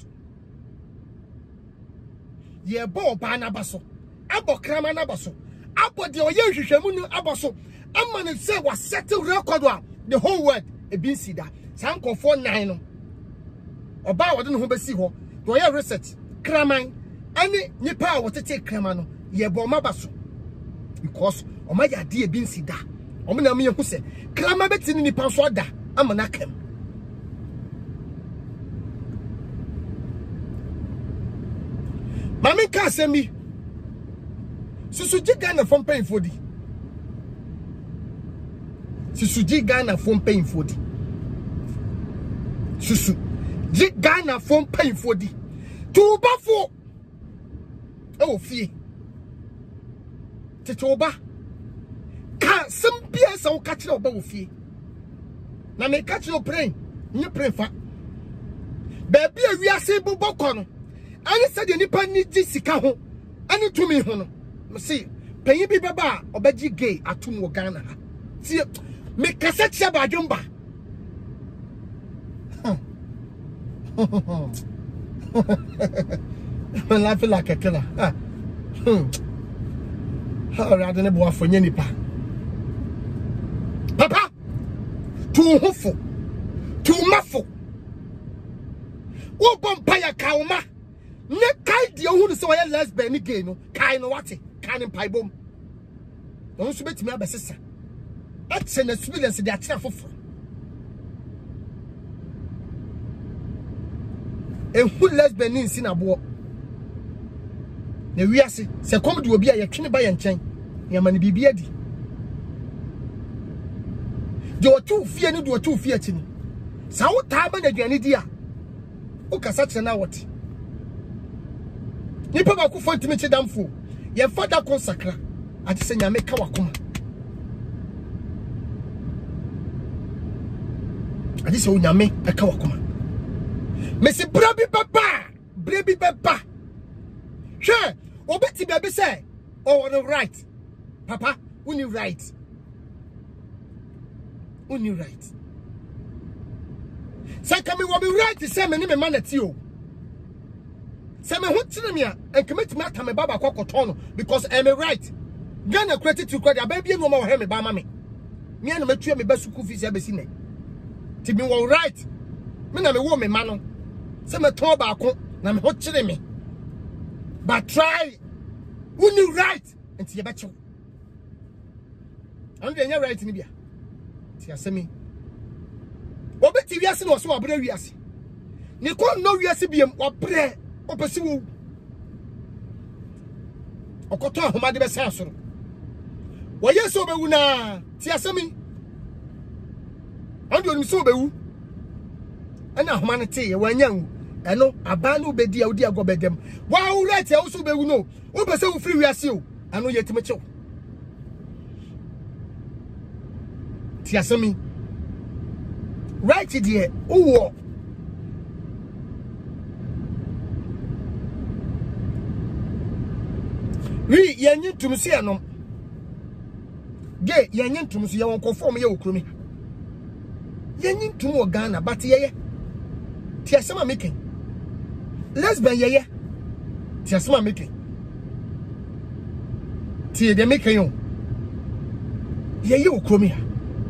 ye bo ba na baso abo krama na baso abo de oye hwehwemu no abaso ama ne say was settle record the whole world e bin see that sanko four nine no oba wode no ho besi ho do oye research kraman ani nipa wo tete krama no ye bo ma baso because o ma ya de e bin see that o me na me hu se krama beti ni nipa so da ama na kam Mami ka semi Susuji Ghana from paying for the Susuji Ghana from paying for the Susu Ji Ghana from paying for the two bafo oh fie Titoba Ka some piece of catching up of fie na me catch your brain you pray for baby we are saying bokon ani said the nipa ni ji sika ho ani tumi ho no see penyi bi baba obaji gay atum wo Ghana ha see me kasa tia ba dwomba I'm laughing like a killer how rather ne bo afonye nipa papa too hofo too mafo wo bompaya kauma ne kai de hu so ya lesbian ni gay no kai no wate kai ni pai bom no so betimi abesesa etse na experience de atena fofo e hu lesbian ni nsi na bo na wiase se kom de obi a ye twene ba ye nchen ya mane bibia di de otu fie ni de otu fie chi ni sa wo ta ba na aduane di a o kasa tena na wote nipa ba ku fontimi chedamfo ye fada konsakra ati se nyame ka wakoma ati se nyame ka wakoma mesi brabi baba brabi baba hwe obeti bebe say oh the right papa uni right uni right say kami wo be right say me ni me manati o say me hu tire me a enkemeti me atame baba kokoto no because I am right Ghana credit to credit baby no ma wo he me ba ma me me na metua me ba school fees abesi ne ti me wo right me na me wo me ma no say me ton ba ko na me hu tire me but try uni right enti ye ba chew anu de nya right ni bia ti asemi obeti wiase no so abra wiase ni ko no wiase biem obre opesi wo okoto ahoma de be sa soro wo yeso obewu na ti asemi ando ni so obewu ana ahoma ne te ye wanyan eno aba na obedi a odi agobedem wa wo right e wo so obewu no obese wo free wiase o ano yetime chew ti asemi right there uwo wi yenyi tumsi anom ge yenyi tumsi ye won conform ye okrumi yenyi tum o Ghana but ye ye ti asema making lesbian ye ye ti asema making ti de making yo ye ye okrumi ha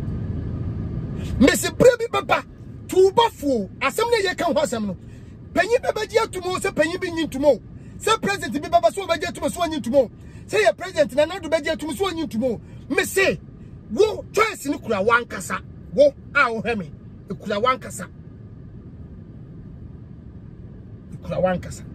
Mese brebi baba tu bafo asem ne ye kan ho asem no panyi baba gi atumo se panyi bi nyintumo se president bi baba so ba gi atumo so nyintumo se ye president na na do ba gi atumo so nyintumo me say wo choice ni kura wankasa wo a wo hwe me kura wankasa kura wankasa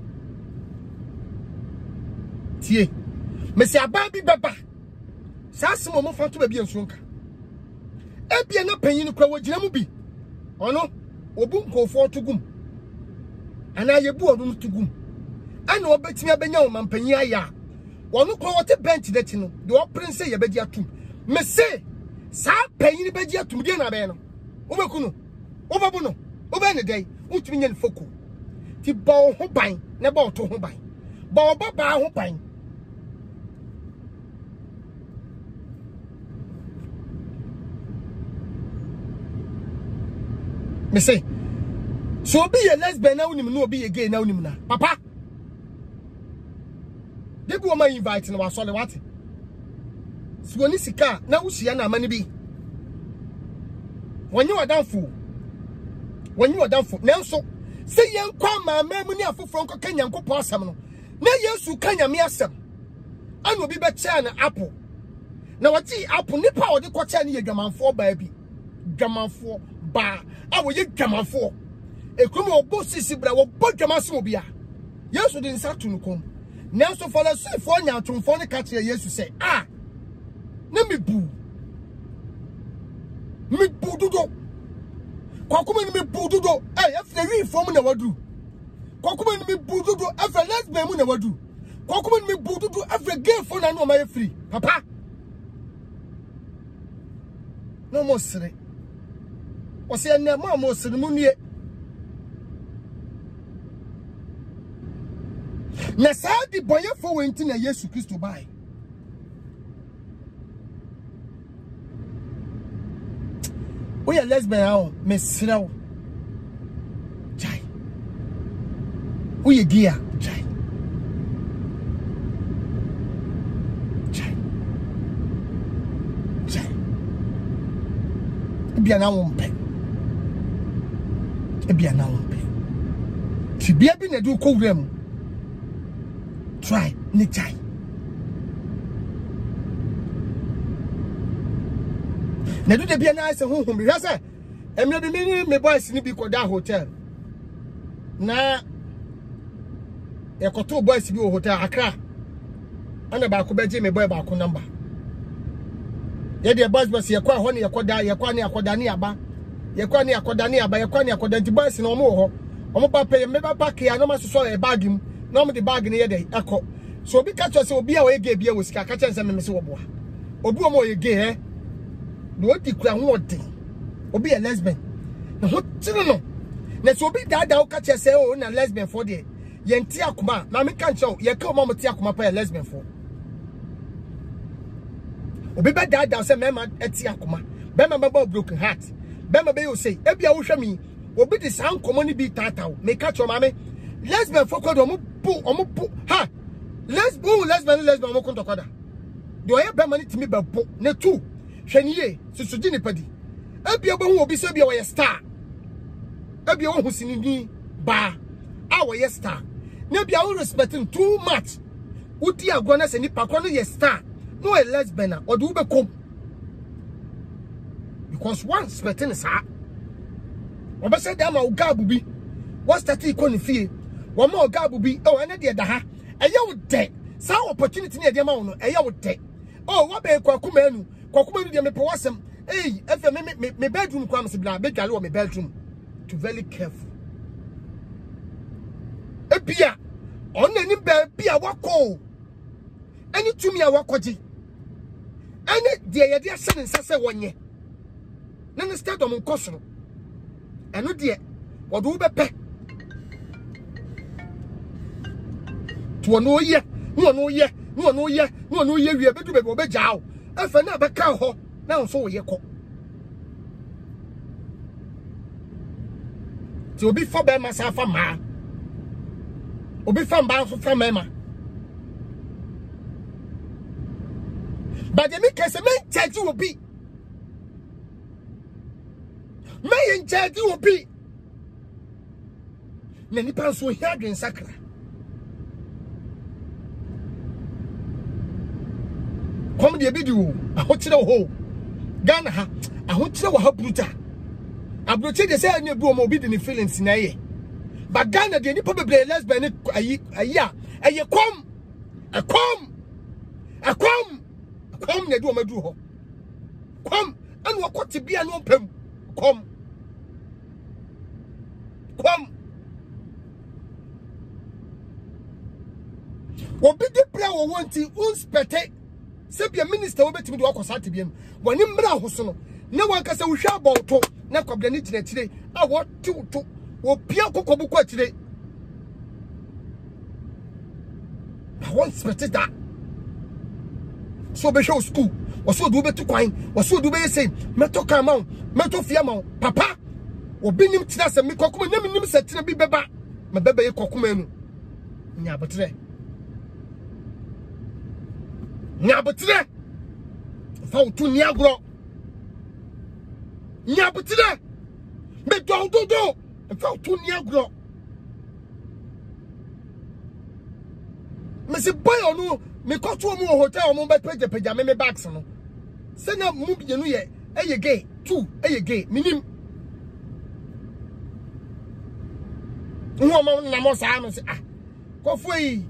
tie me say aba bi baba sa asemo mo fa to ba bi ensunka ebia na panyin kura wo gina mu bi ono obu nkofo tugum ana yebu odum tugum ana obetimi abenya wo mampanyin aya wono ko wote bench deti no de wo prince ye bedi atum me say sa panyin bedi atum de na be no obeku no obabu no obe ne dai utumi nya foku ti bo ho ban na ba oto ho ban ba oba ba ho ban me say so be a lesbian na unim no be a gay na unim na papa debi wo ma invite na wasole wate so ni sika na wuhia na amane bi wonye wadanfo wonye wadanfo nanso se yen kwa mama mu ni afoforo nko kanya nkopo asam no na yesu kanya me asam ana obi be chia na apple na wati apple nipa odi ko chia na ye dwamanfo ba bi dwamanfo ba awo ye dwamanfo ekrum obo sisi bra wo bo dwamanso obi a yesu din sa tunu kom nanso for the sake for nya atumfo ne ka chia yesu say ah na me bu me bu dodo kwakuma ni me bu dodo eh afre wi fom na wadu kwakuma ni me bu dodo afre lesbian mu na wadu kwakuma ni me bu dodo afre gay fo na no ma free papa no mo sere o se na ma mo sere mu nie na sa di boye fo wenti na Yesu Kristo bai we are lesbian how me siraw jai we gia jai jai jai bia na wo mpe bia na wo mpe ti bia bi na du ko wura try ni jai na do de bia na ase honhom bi hwase emre bi me me boys ni bi koda hotel na e koto boys bi o hotel Accra ana ba ko beje me boy ba ko number ye de boys boys ye kwa ho ne ye koda ye kwa ne akoda ne aba ye kwa ne akoda ne aba ye kwa ne akoda nti boys na omo ho omo ba pay me ba pack ya no ma so e bag mu na omo de bag ne ye de ekọ so obi ka cho se obi a we ge bia wo sika ka chen se me me se wo boa obi o mo ye ge he no di kura ho odi obi a lesbian na ho tiri no na so obi da da o ka che se o na lesbian for de ye nti akoma na me kan che o ye ka o mo ti akoma pa lesbian for obi be da da se me ma eti akoma be ma ba broken heart be ma be you say e bia wo hwe mi obi di san komo ni bi tataw me ka che o ma me lesbian for ko do mo bu o mo bu ha lesbian lesbian lesbian mo konto kwada do ye be ma ni timi be bu ne tu hwaniye susuji ni padi ebia bo hu obi se bia wo ye star ebia wo hu sinini ba a wo ye star na bia wo respecting too much udi agona se ni pakwa no ye star no a lesbian o do be kom because one respecting sa o be se dem ma ugabu bi what start ikoni fie wo ma ugabu bi o ene de da ha eye wo de sa opportunity ne de ma wo no eye wo de oh wa be kwa kuma enu kokuma ni de me pewasem eh efe me me me bedroom kwa me sibla be gale o me bedroom to very careful ebia on ani be bia wako ani tumi a wakoji ani de ye de ase nsase wonye na ne stadium nkosoro eno de wodo be pe to no ye no no ye no no ye no no ye wie bedu be be jao efe na be ka ho na nso wo ye ko ti obi fo be ma sa fa ma obi fa mba fo fa ma ba de mi kese me charge obi me in charge obi na ni pa so hia dwen sakra. come the video a hotel ho Ghana ha a hotel wa ha bruta abroche de say any bro mo bi the feelings na ye but Ghana the nipa bebre lesbian ayi ayi a ye kom a kom a kom kom na do madu ho kom and wakote bia no pam kom kom obi de pra wo wanti unspete se bia minister wo betimi de wakosate bia woni mra hoso no na wanka se wo hwa abonto na kwabla ni tire tire a wo tutu wo pia kokobu kwa tire I want spete that so be show school waso do be to kwan waso do be say meto kan ma meto fia ma papa obi nim tira se me kokoma na nim se tira bi beba me beba ye kokoma enu nya botre nya botre fa utu ni agro nya botre me do do do fa utu ni agro me se boy onu me koto mu hotel mu be page page me me bags no se na mu bi nu ye eye gay two eye gay minim nwo mo na mo sa no se ah ko foi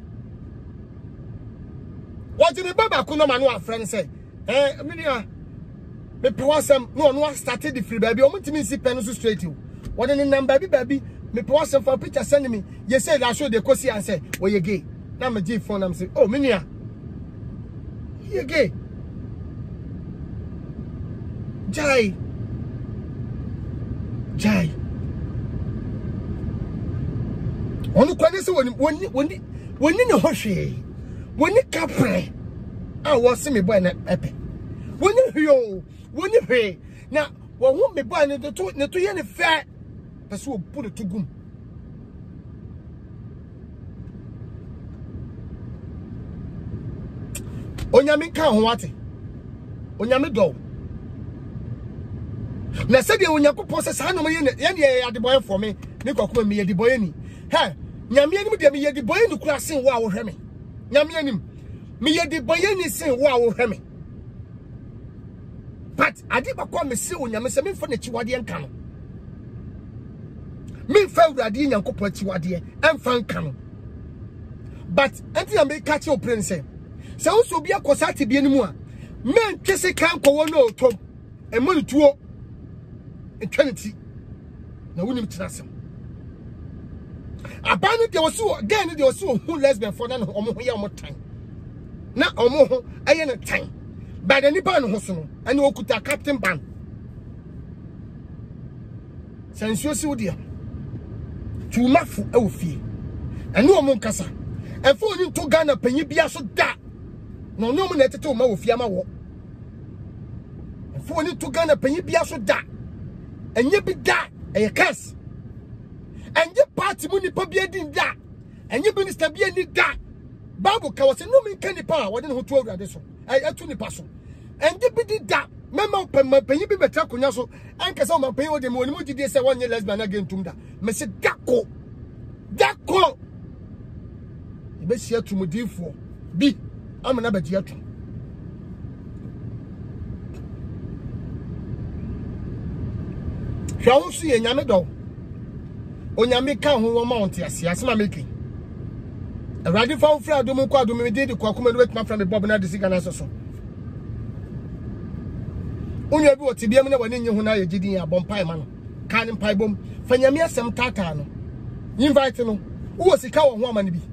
what the baba ku no ma no afren say eh me dia me pe wasam no no started the free baby o mutimi si pen so straight you what the number baby baby me pe wasam for picture send me you say that show the kosi and say oh ye gay na me G phone am say oh me nia ye gay jai jai onu kwani se woni woni woni woni ne hohwe woni kapre a wo se me boy na epe woni hyo woni hwe na wo hu me boy ne to ne to ye ne fe pese wo bu ne tugum onyame ka ho ate onyame do na se de onyakopo se sa no ye ye ye adeboy for me me kokoma me ye adeboy ni he nyame anim de me ye adeboy ni kura sen wo a wo hwe me nyame anim me ye adeboy ni sen wo a wo hwe me but adibakwa me se onyame se me fa na chiwade enka no me fa urade nyakopo chiwade emfa nka no but enti na me ka che o prince se wo so bia kosate bia ni mu a men twese kan kowo no otom e mo ni tuo eternity na wonim tinasem abanu de woso again de woso hu lesbian for na omo ho ya omo tan na omo ho aye ne tan ba da nipa no ho so no ani okuta captain ban sensuo si wodia tumafu e ofie ani omo nkasa e fo ni to Ghana panyi bia so da no no mo na tete o ma ofie ma wo e fo ni to Ghana panyi bia so da enye bi da eye kas enye party mu nipa bi adin da enye minister bi ani da bible ka wose no mi kan nipa wode ne ho to awurade so ay atu nipa so enye bi di da mema panyi bi betra konya so enka se o ma panyi wode me woni mu didi se wonye lesbian again tum da me se dako dako ibe sia tumudifo bi amana baji atu Shawu su ye nyame do. Onyame ka ho wo mount ase asema meki. Awurade fa wo fra adom ko adom me de de kwa kuma no betuma fra me bob na de siga na soso. Onye bi woti bia me na wani nyi ho na ye gidin ya bompai ma no. Ka ne mpai bom fa nyame asem tata no. Invite no. Wo sika wo ho ama ne bi.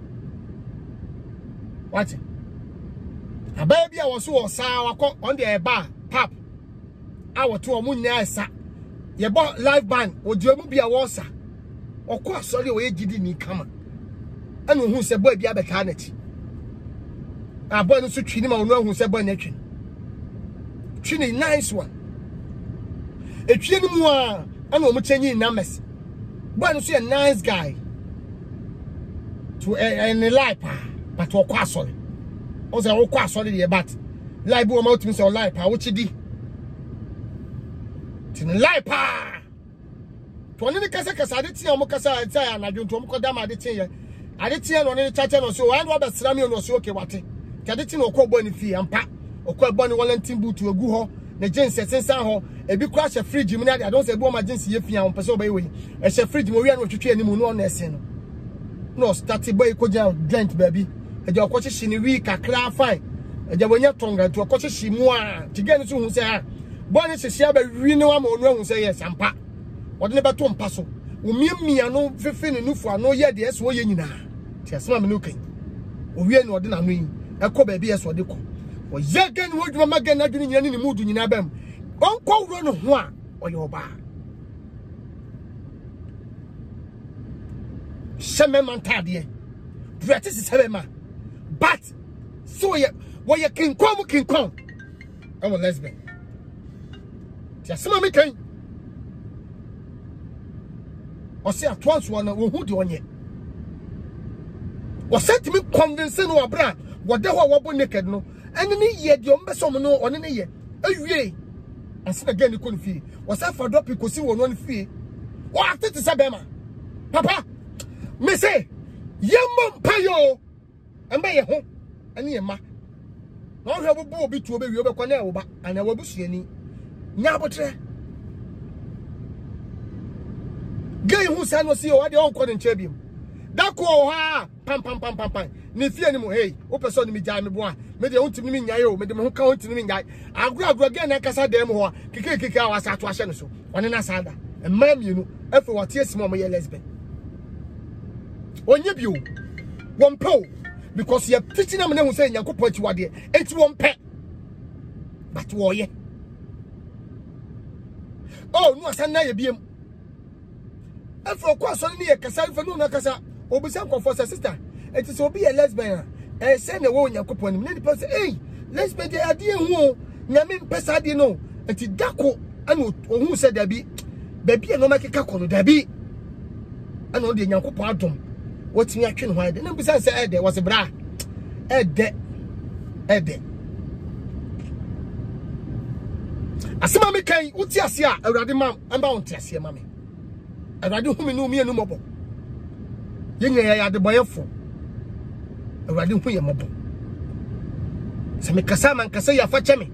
What? Abaa bia wo so wo saa wakọ on the bar pap. A wo to omu nya esa. Ye bo live band oduamu bia wo sa. Okọ asori wo ye gidi ni kama. Anu hu se boy bia beka na ti. A boy no so twini ma onu hu se boy na twini. Twini nice one. Etwie ni mu a anu omu chenyi na mess. Boy no so a nice guy. To any life but okọ asori. O se okọ asori ye but live bo ma otimi se o life pa wo chidi. Tin life pa. To ni kasa kasa ade tia mo kasa tia na dwonto mo koda ma ade tia ade tia no ne chacha no so wan wa besra mi no so okay wate Tadeti no okọ bọ ni fie ampa okọ bọ ni Wellington boot egu ho na jeans sensan ho ebi crash a fridge mu na I don't say bo ma jeans ye fie am pese obey we e she fridge mo wi na otwetwe ani mu no na ese no no start boy ko ja joint baby e ja okọ hye ni wi kakra fine e ja wonya tonga to okọ hye mu a tige ni so hu se ha bo ni hye ba wi ni wa ma onu hu se yes ampa wode ne beto mpa so wo miamia no fefe ne nufu ano ye de eso ye nyina ti asema me no kan o wi ni ode na no yi ekọ ba bi eso de ko o ye gan wo dwuma magan na dwuni nyina ni mudu nyina bam onko wuro no ho a oye oba sheme mantade brete si sebema but so ye wo ye kinkom kinkom am a lesbian ti asema me kan o se atwanso na wo hu de onye wo set me convince no abra wo de ho wo bo naked no ene ne ye de o mbeso no one ne ye awie asina gani ko nfi wo sa fa drop ko si wo no nfi wo after to sabema papa me say yemma mpayo embe ye ho ene ye ma na wo hwe bo obi tu obi wi obekọ na e wo ba ana wo busuani nya abotre gay who say no see o ade on ko ne nche biem da ko ha pam pam pam pam pam ne fie ni mo hey o person ni mi ja me bo a me de ontimi mi nyae o me de me ho ka ontimi mi nyae agro agro gay na kasa dem ho kike kike a wasa to ahye no so one na sada emma mienu efe wote asimo mo ye lesbian onye bio won po because ye teaching am na hu say Nyankopon ti wade enti won pe but wo ye oh no asan na ye biem efo kwa so ni ye kasa efo no na kasa obisa nkofo sa sister enti so be a lesbian eh say na wo Nyankopon ni na person eh lesbian dey ade hu nyame mpesa ade no enti dako ana ohun se dabi baby no makeka kono dabi ana o de Nyankopon adom wotimi atwe no hade na bisa se ede was bra ede ede asema me kai uti ase a awurade ma amba wonte ase ma me awurade hu me no me anu mobo yenya ya yade boyefo awurade hu ye mobo se me kasa man kasa ya fache me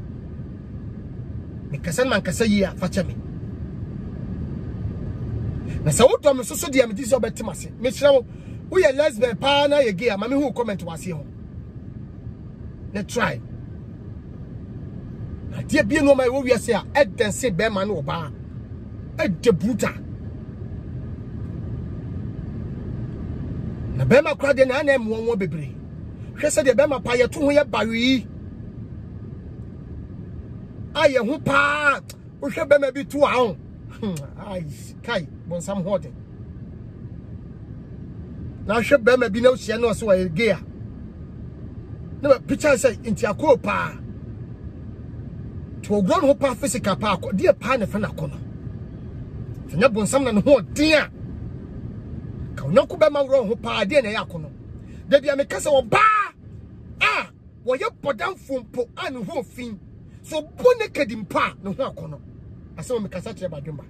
me kasa man kasa ya fache me na sa wodo me soso dia me disi obetimase me kira wo wo ye lesbian pa na ye gay ama me hu comment wase ho na try na dia bie no mai wo wiase a edense be ma na oba ede bruta na be ma kra de na na emu won bebre hwese de be ma pa ye to ho ye bawi aye hu pa wo hwe be ma bi to a ho ai kai bon sam hoden na hwe be ma bi na ohia no so wa gay a na picture say inti akopa to grown ho pa physical pa ko de pa na fa na kono nya bon sam na no hoden a ka onako be ma wro ho pa de na ya kono da bia me kasa wo ba ah wo ye bodam fompo an ho fin so bone kadimpa no ho akono ase me kasa kire badwumba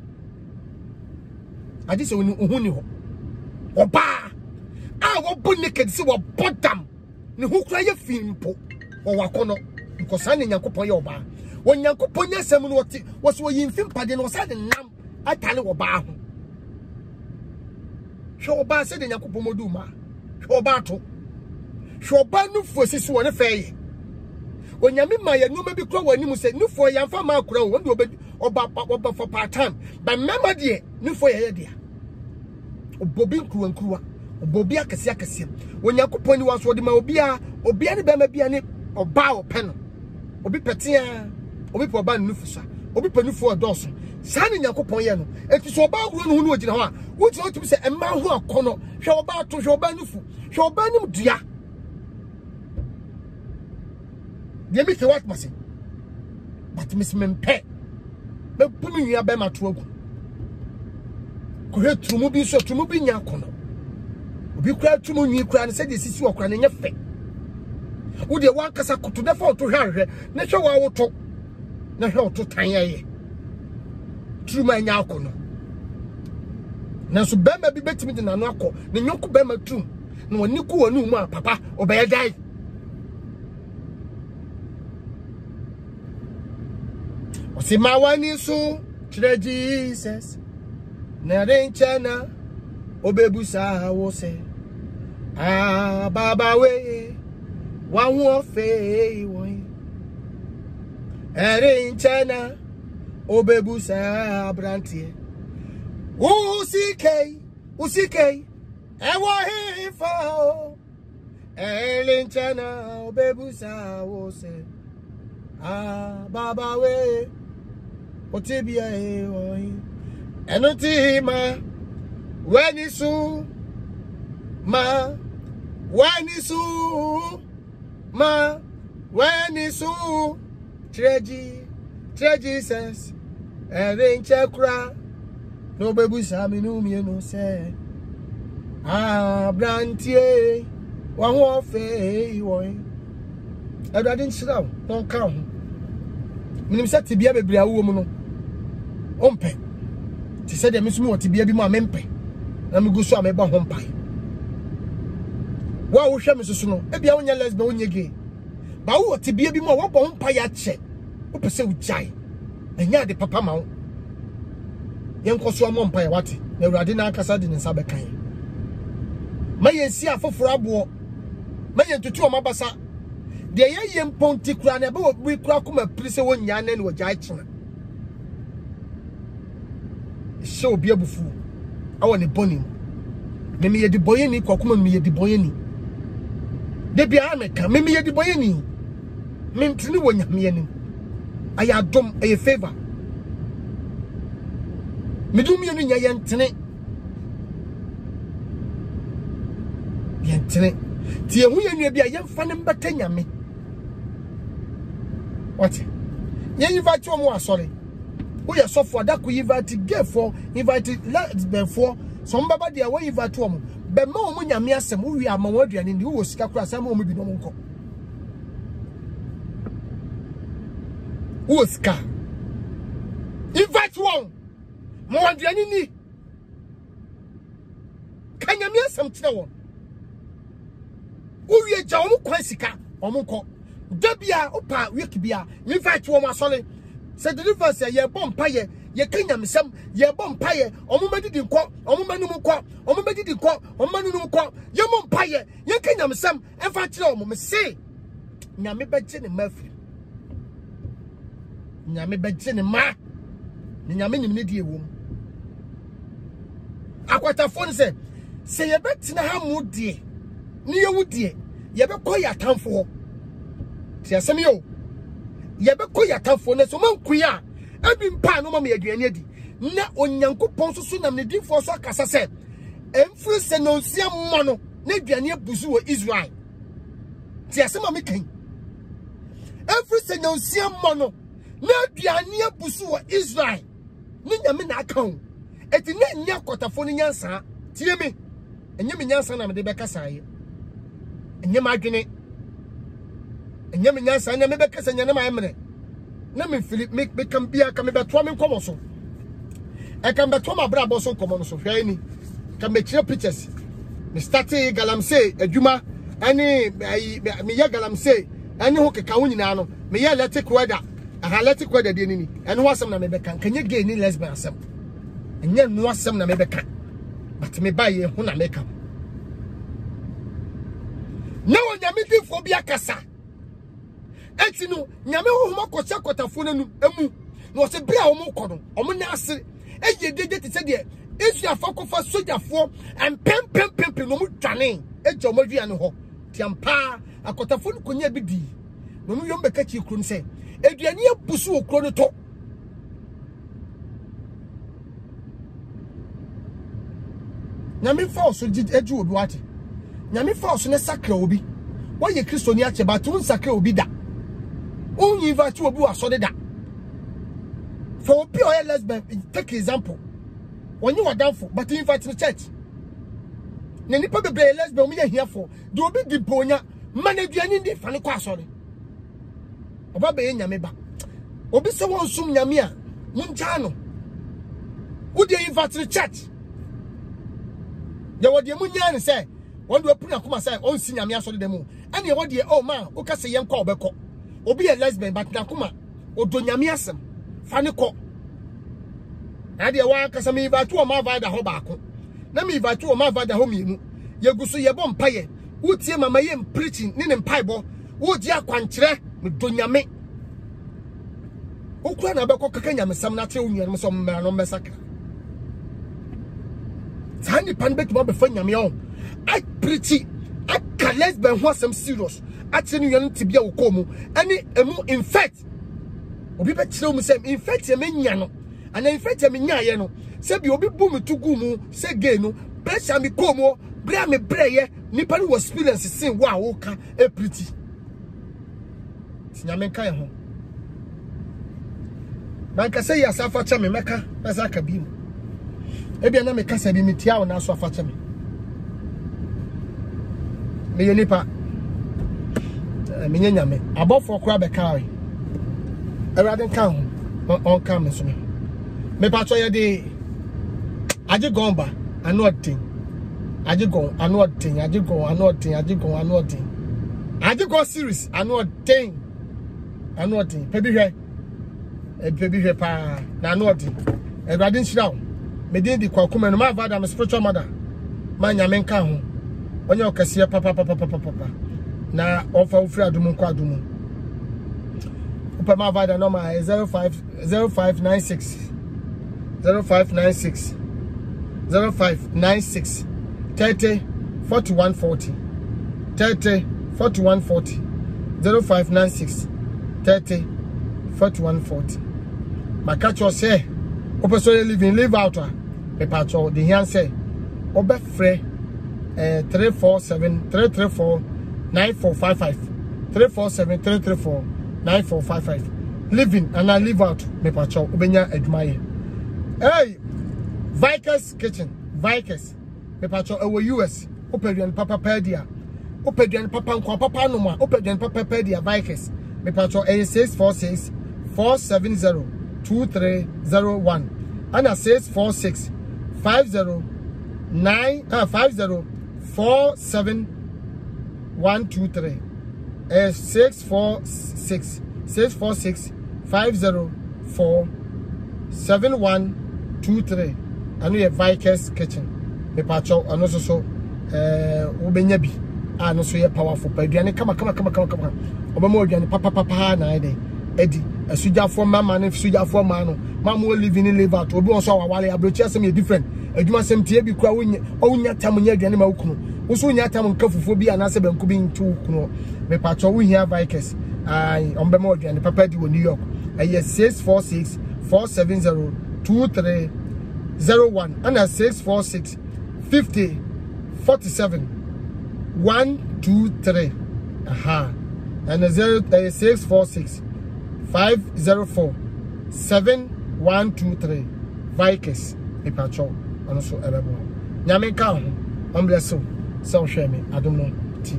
adi se woni ohuni ho oba ah wo bone kadi se wo bodam ne ho kura ye finpo wo wakono because an Nyankopon ye oba wo Nyankopon nya sem no wote wo so yin fimpade no sa de nam atale wo ba ho hwe oba se de Nyankopon modu ma hwe oba to hwe oba no fosi so ne feye onyame ma ya nyoma bi kro wani mu se nufo ya mfa ma kro wo ndo oba oba for part time but remember there nufo ya ya dia obobi nkruwa nkruwa obobi akase akase Onyankopon ni waso de ma obi a obi ani be ma bia ni oba ope no obi petia obi po ba nufu sa obi pe nufu odoso sa ni Nyankopon ye no eti so oba agro no hu no ogina ho a wo ti o ti se emma ho akono hwe oba to hwe oba nufu hwe oba nim dua de mi se what must but miss mempe be pumi nua be ma to agu ko he tumu bi so tumu bi nya kono obi kura tumu nwi kura ne se de sisi okura ne nya fe wo de wan kasa koto de fa to hwanhwe ne hwe wa wo to na hwe to tan ye tumu nya kono na so be ma bi betimi de nanu akọ ne nyoko be ma tum na woni ku wonu mu a papa obeye dai Osi mawani su chire Jesus. Narenchana obebusa wose. Ah baba we wa hu fe won. Narenchana obebusa abrantie. Usike usike ewo he fa. Narenchana obebusa wose. Ah baba we otibia e won. Enuti ma wenisu ma wenisu ma wenisu treji treji says ere nchekura no bebusa minu mienu se ah brantie wa ho fe won Edward nchira no ka ho minim se tibia bebre awo mu no ompe ti said the miss mo tibia bi mo amempe na me gusu ameba ho mpai wa wo hwe me susu no e bia wonya lesbian wonya gay ba wo tibia bi mo wo bo ho mpai a che wo pese wo jai enya de papa ma wo yenkoso mo mpai wate na Awurade na akasa de nsa bekan ma yensi afoforo abo ma yentutu o mabasa de ye yemponti kura na be wo bi kura kuma prise wonya na ne wo jai chena show be abufu awo ne boni me me yedi boyeni kokoma me yedi boyeni de bia me ka me me yedi boyeni me ntini wonya me yeni aya dom aya favor me dum yenu nya yentene yentene ti ehu yenu bia yemfa ne mbata nyame what yen yiva ti omo asore we are so for that could invite gay for invite lesbian for some baba dia we invite to omo be ma omo nyame asem we ama waduane ni wo sika kura asem omo bi no nko wo sika invite one mo waduane ni kanyame asem tire won wo wie ja omo kwa sika omo nko dabia opa week bia invite one asole se deliverance ye bom paye ye kenya misam ye bom paye omo medidi nko omo manum nko omo medidi nko omo manum nko ye bom paye ye kenya misam enfa kire omo me se nyame beje ne mafi nyame beje ne ma ne nyame nyim ne die wom akwata fon se se ye betina ha mu die ne ye wudie ye be koya tamfo ti asem yo ye be koya tamfo ne so man kuya abi mpa no ma me aduane adi na onyankopon so so nam ne difo so akasa se emfiri se no nsia mo no na aduane abuzu wo Israel ti asem ma me kan emfiri se no nsia mo no na aduane abuzu wo Israel ni nyame na akan eti na nya kotafo ni nyansa tie me enye me nyansa na me de be kasa ye enye ma adwene enye me nyansa na me be kasa nya na ma emre na me Philip me be kan bia kan me beto me nkomo so e kan beto ma bra bo so nkomo no so hwe ni kan me kire pictures me start galamsey adwuma ani me ya galamsey ani ho keka wo nyina no me ya electric weather aha electric weather de ni ni eno wasem na me be kan kanye gay ni lesbian asem enye no asem na me be kan but me ba ye ho na me kan na wo nyame difo bia kasa enti no nyame ho ho kocha kotafo nanu emu no se bia o mo kodo o mo na ase eye deje ti se de esu afakofa sojafo em pem pem pem pem no mo twane eje o mo dua ne ho tiampa akotafo no konya bi di no no yom beka chi kru nse eduane abusu okro no to nyame fa so eju obi wate nyame fa so ne sakra obi wo ye kristoni ache ba tun sakra obi da onyi va tu obi asode da for obi o lesbian take example onyi wadanfo but invite to church ne nipa bebre lesbian omi ye here for do obi di ponya manaduani ndi fa ne kwa asode oba be nyame ba obi se won sum nyame a muncha no wo dey invite to church ya wo dey munya ne say won do puna kuma say on si nyame asode dem ene wo dey oh man o ka se yen kwa obekọ obi a lesbian but na kuma odo nyame asem fane ko na de wa kasa me invite o ma vada ho baako na me invite o ma vada ho mienu yeguso ye bom paye wotie mama ye preaching ne ne mpaibo wo di akwankyere me donyame okura na be ko kaka nyame sam na te onua so mmara no mesaka tani pan bet mo be fa nyame o I preach I can let's be ho some serious ati no yanu tibia wo komu ani emu in fact obi be kire mu sem in fact ye menya no ana in fact ye menya ye no se bi obi bu me tugu mu se gay no pressure me komu bra me breye nipa no experience sin wo a wo ka e pretty nyame kan ho banka say ya safa cha me meka pesa ka bi mu e bia na me kasa bi metia wo na so afa cha me me ye nipa me nyame abofo kra be kai erade kan ho on kam me so me pa cho ye de aje gomba anu otin aje go anu otin aje go anu otin aje go anu otin aje go series anu otin anu otin pe bi hwe e pe bi hwe pa na anu otin erade nshira wo me de di kwakoma no ma vada me spiritual mother ma nyame kan ho onye okase papa papa papa papa na ofa ufri adumu kwa adumu upa ma vada no ma zero five zero five nine six zero five nine six zero five nine six thirty forty-one forty thirty forty-one forty zero five nine six thirty forty-one forty makacho say opa so living live out me pacho the here say oba free eh three four seven three three four nine four five five three four seven three three four nine four five five living and I live out me pacho obenya adwumaye hey Vikers kitchen Vikers me pacho ewo U S opeduan papa pedia opeduan papa nkwa papa no ma opeduan papa pedia Vikers me pacho eh six four six four seven zero two three zero one and six four six five zero nine uh five zero four seven one two three uh six four six six four six five zero four seven one two three and we have Vikers kitchen me pacho and also so uh ubenya bi and also ye powerful pa aduane kama kama kama kama kama obama aduane papa papa na ide edi asuja for mama na asuja for ma no mama living in live out obi won so awale abrochi asem ye different adwuma sem tie bi kwa wonya wonya tam nya aduane ma wukunu wo so nya tam nka fufuo bi anase banku bi ntu wukunu me pacho wo hia Vikers ai ombema aduane papa di wo New York aye six four six four seven zero two three zero one and six four six fifty forty-seven one two three aha and a zero uh, six four six five zero four seven one two three Vikers e pacho ono so ebebo nyame ka ho on bless you so hwe me adom no ti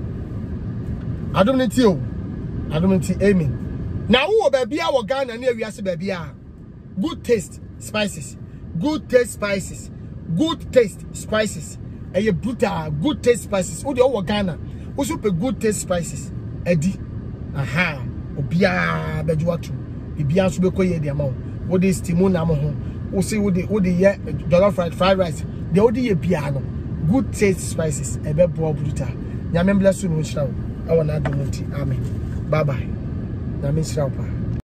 adom no ti o adom no ti amen na wo ba bia wo Ghana na awiase ba bia good taste spices good taste spices good taste spices eye brutal good taste spices wo de wo Ghana wo super good taste spices edi aha obia bejuatu bibia so be koye de amawo wo de steam na mo ho wo say wo de wo de ye jollof fried fried rice de wo de ye bia no good taste spices ebe bo brutal nyame bless you no shirawo e wona do nti amen bye bye nyame shirawo pa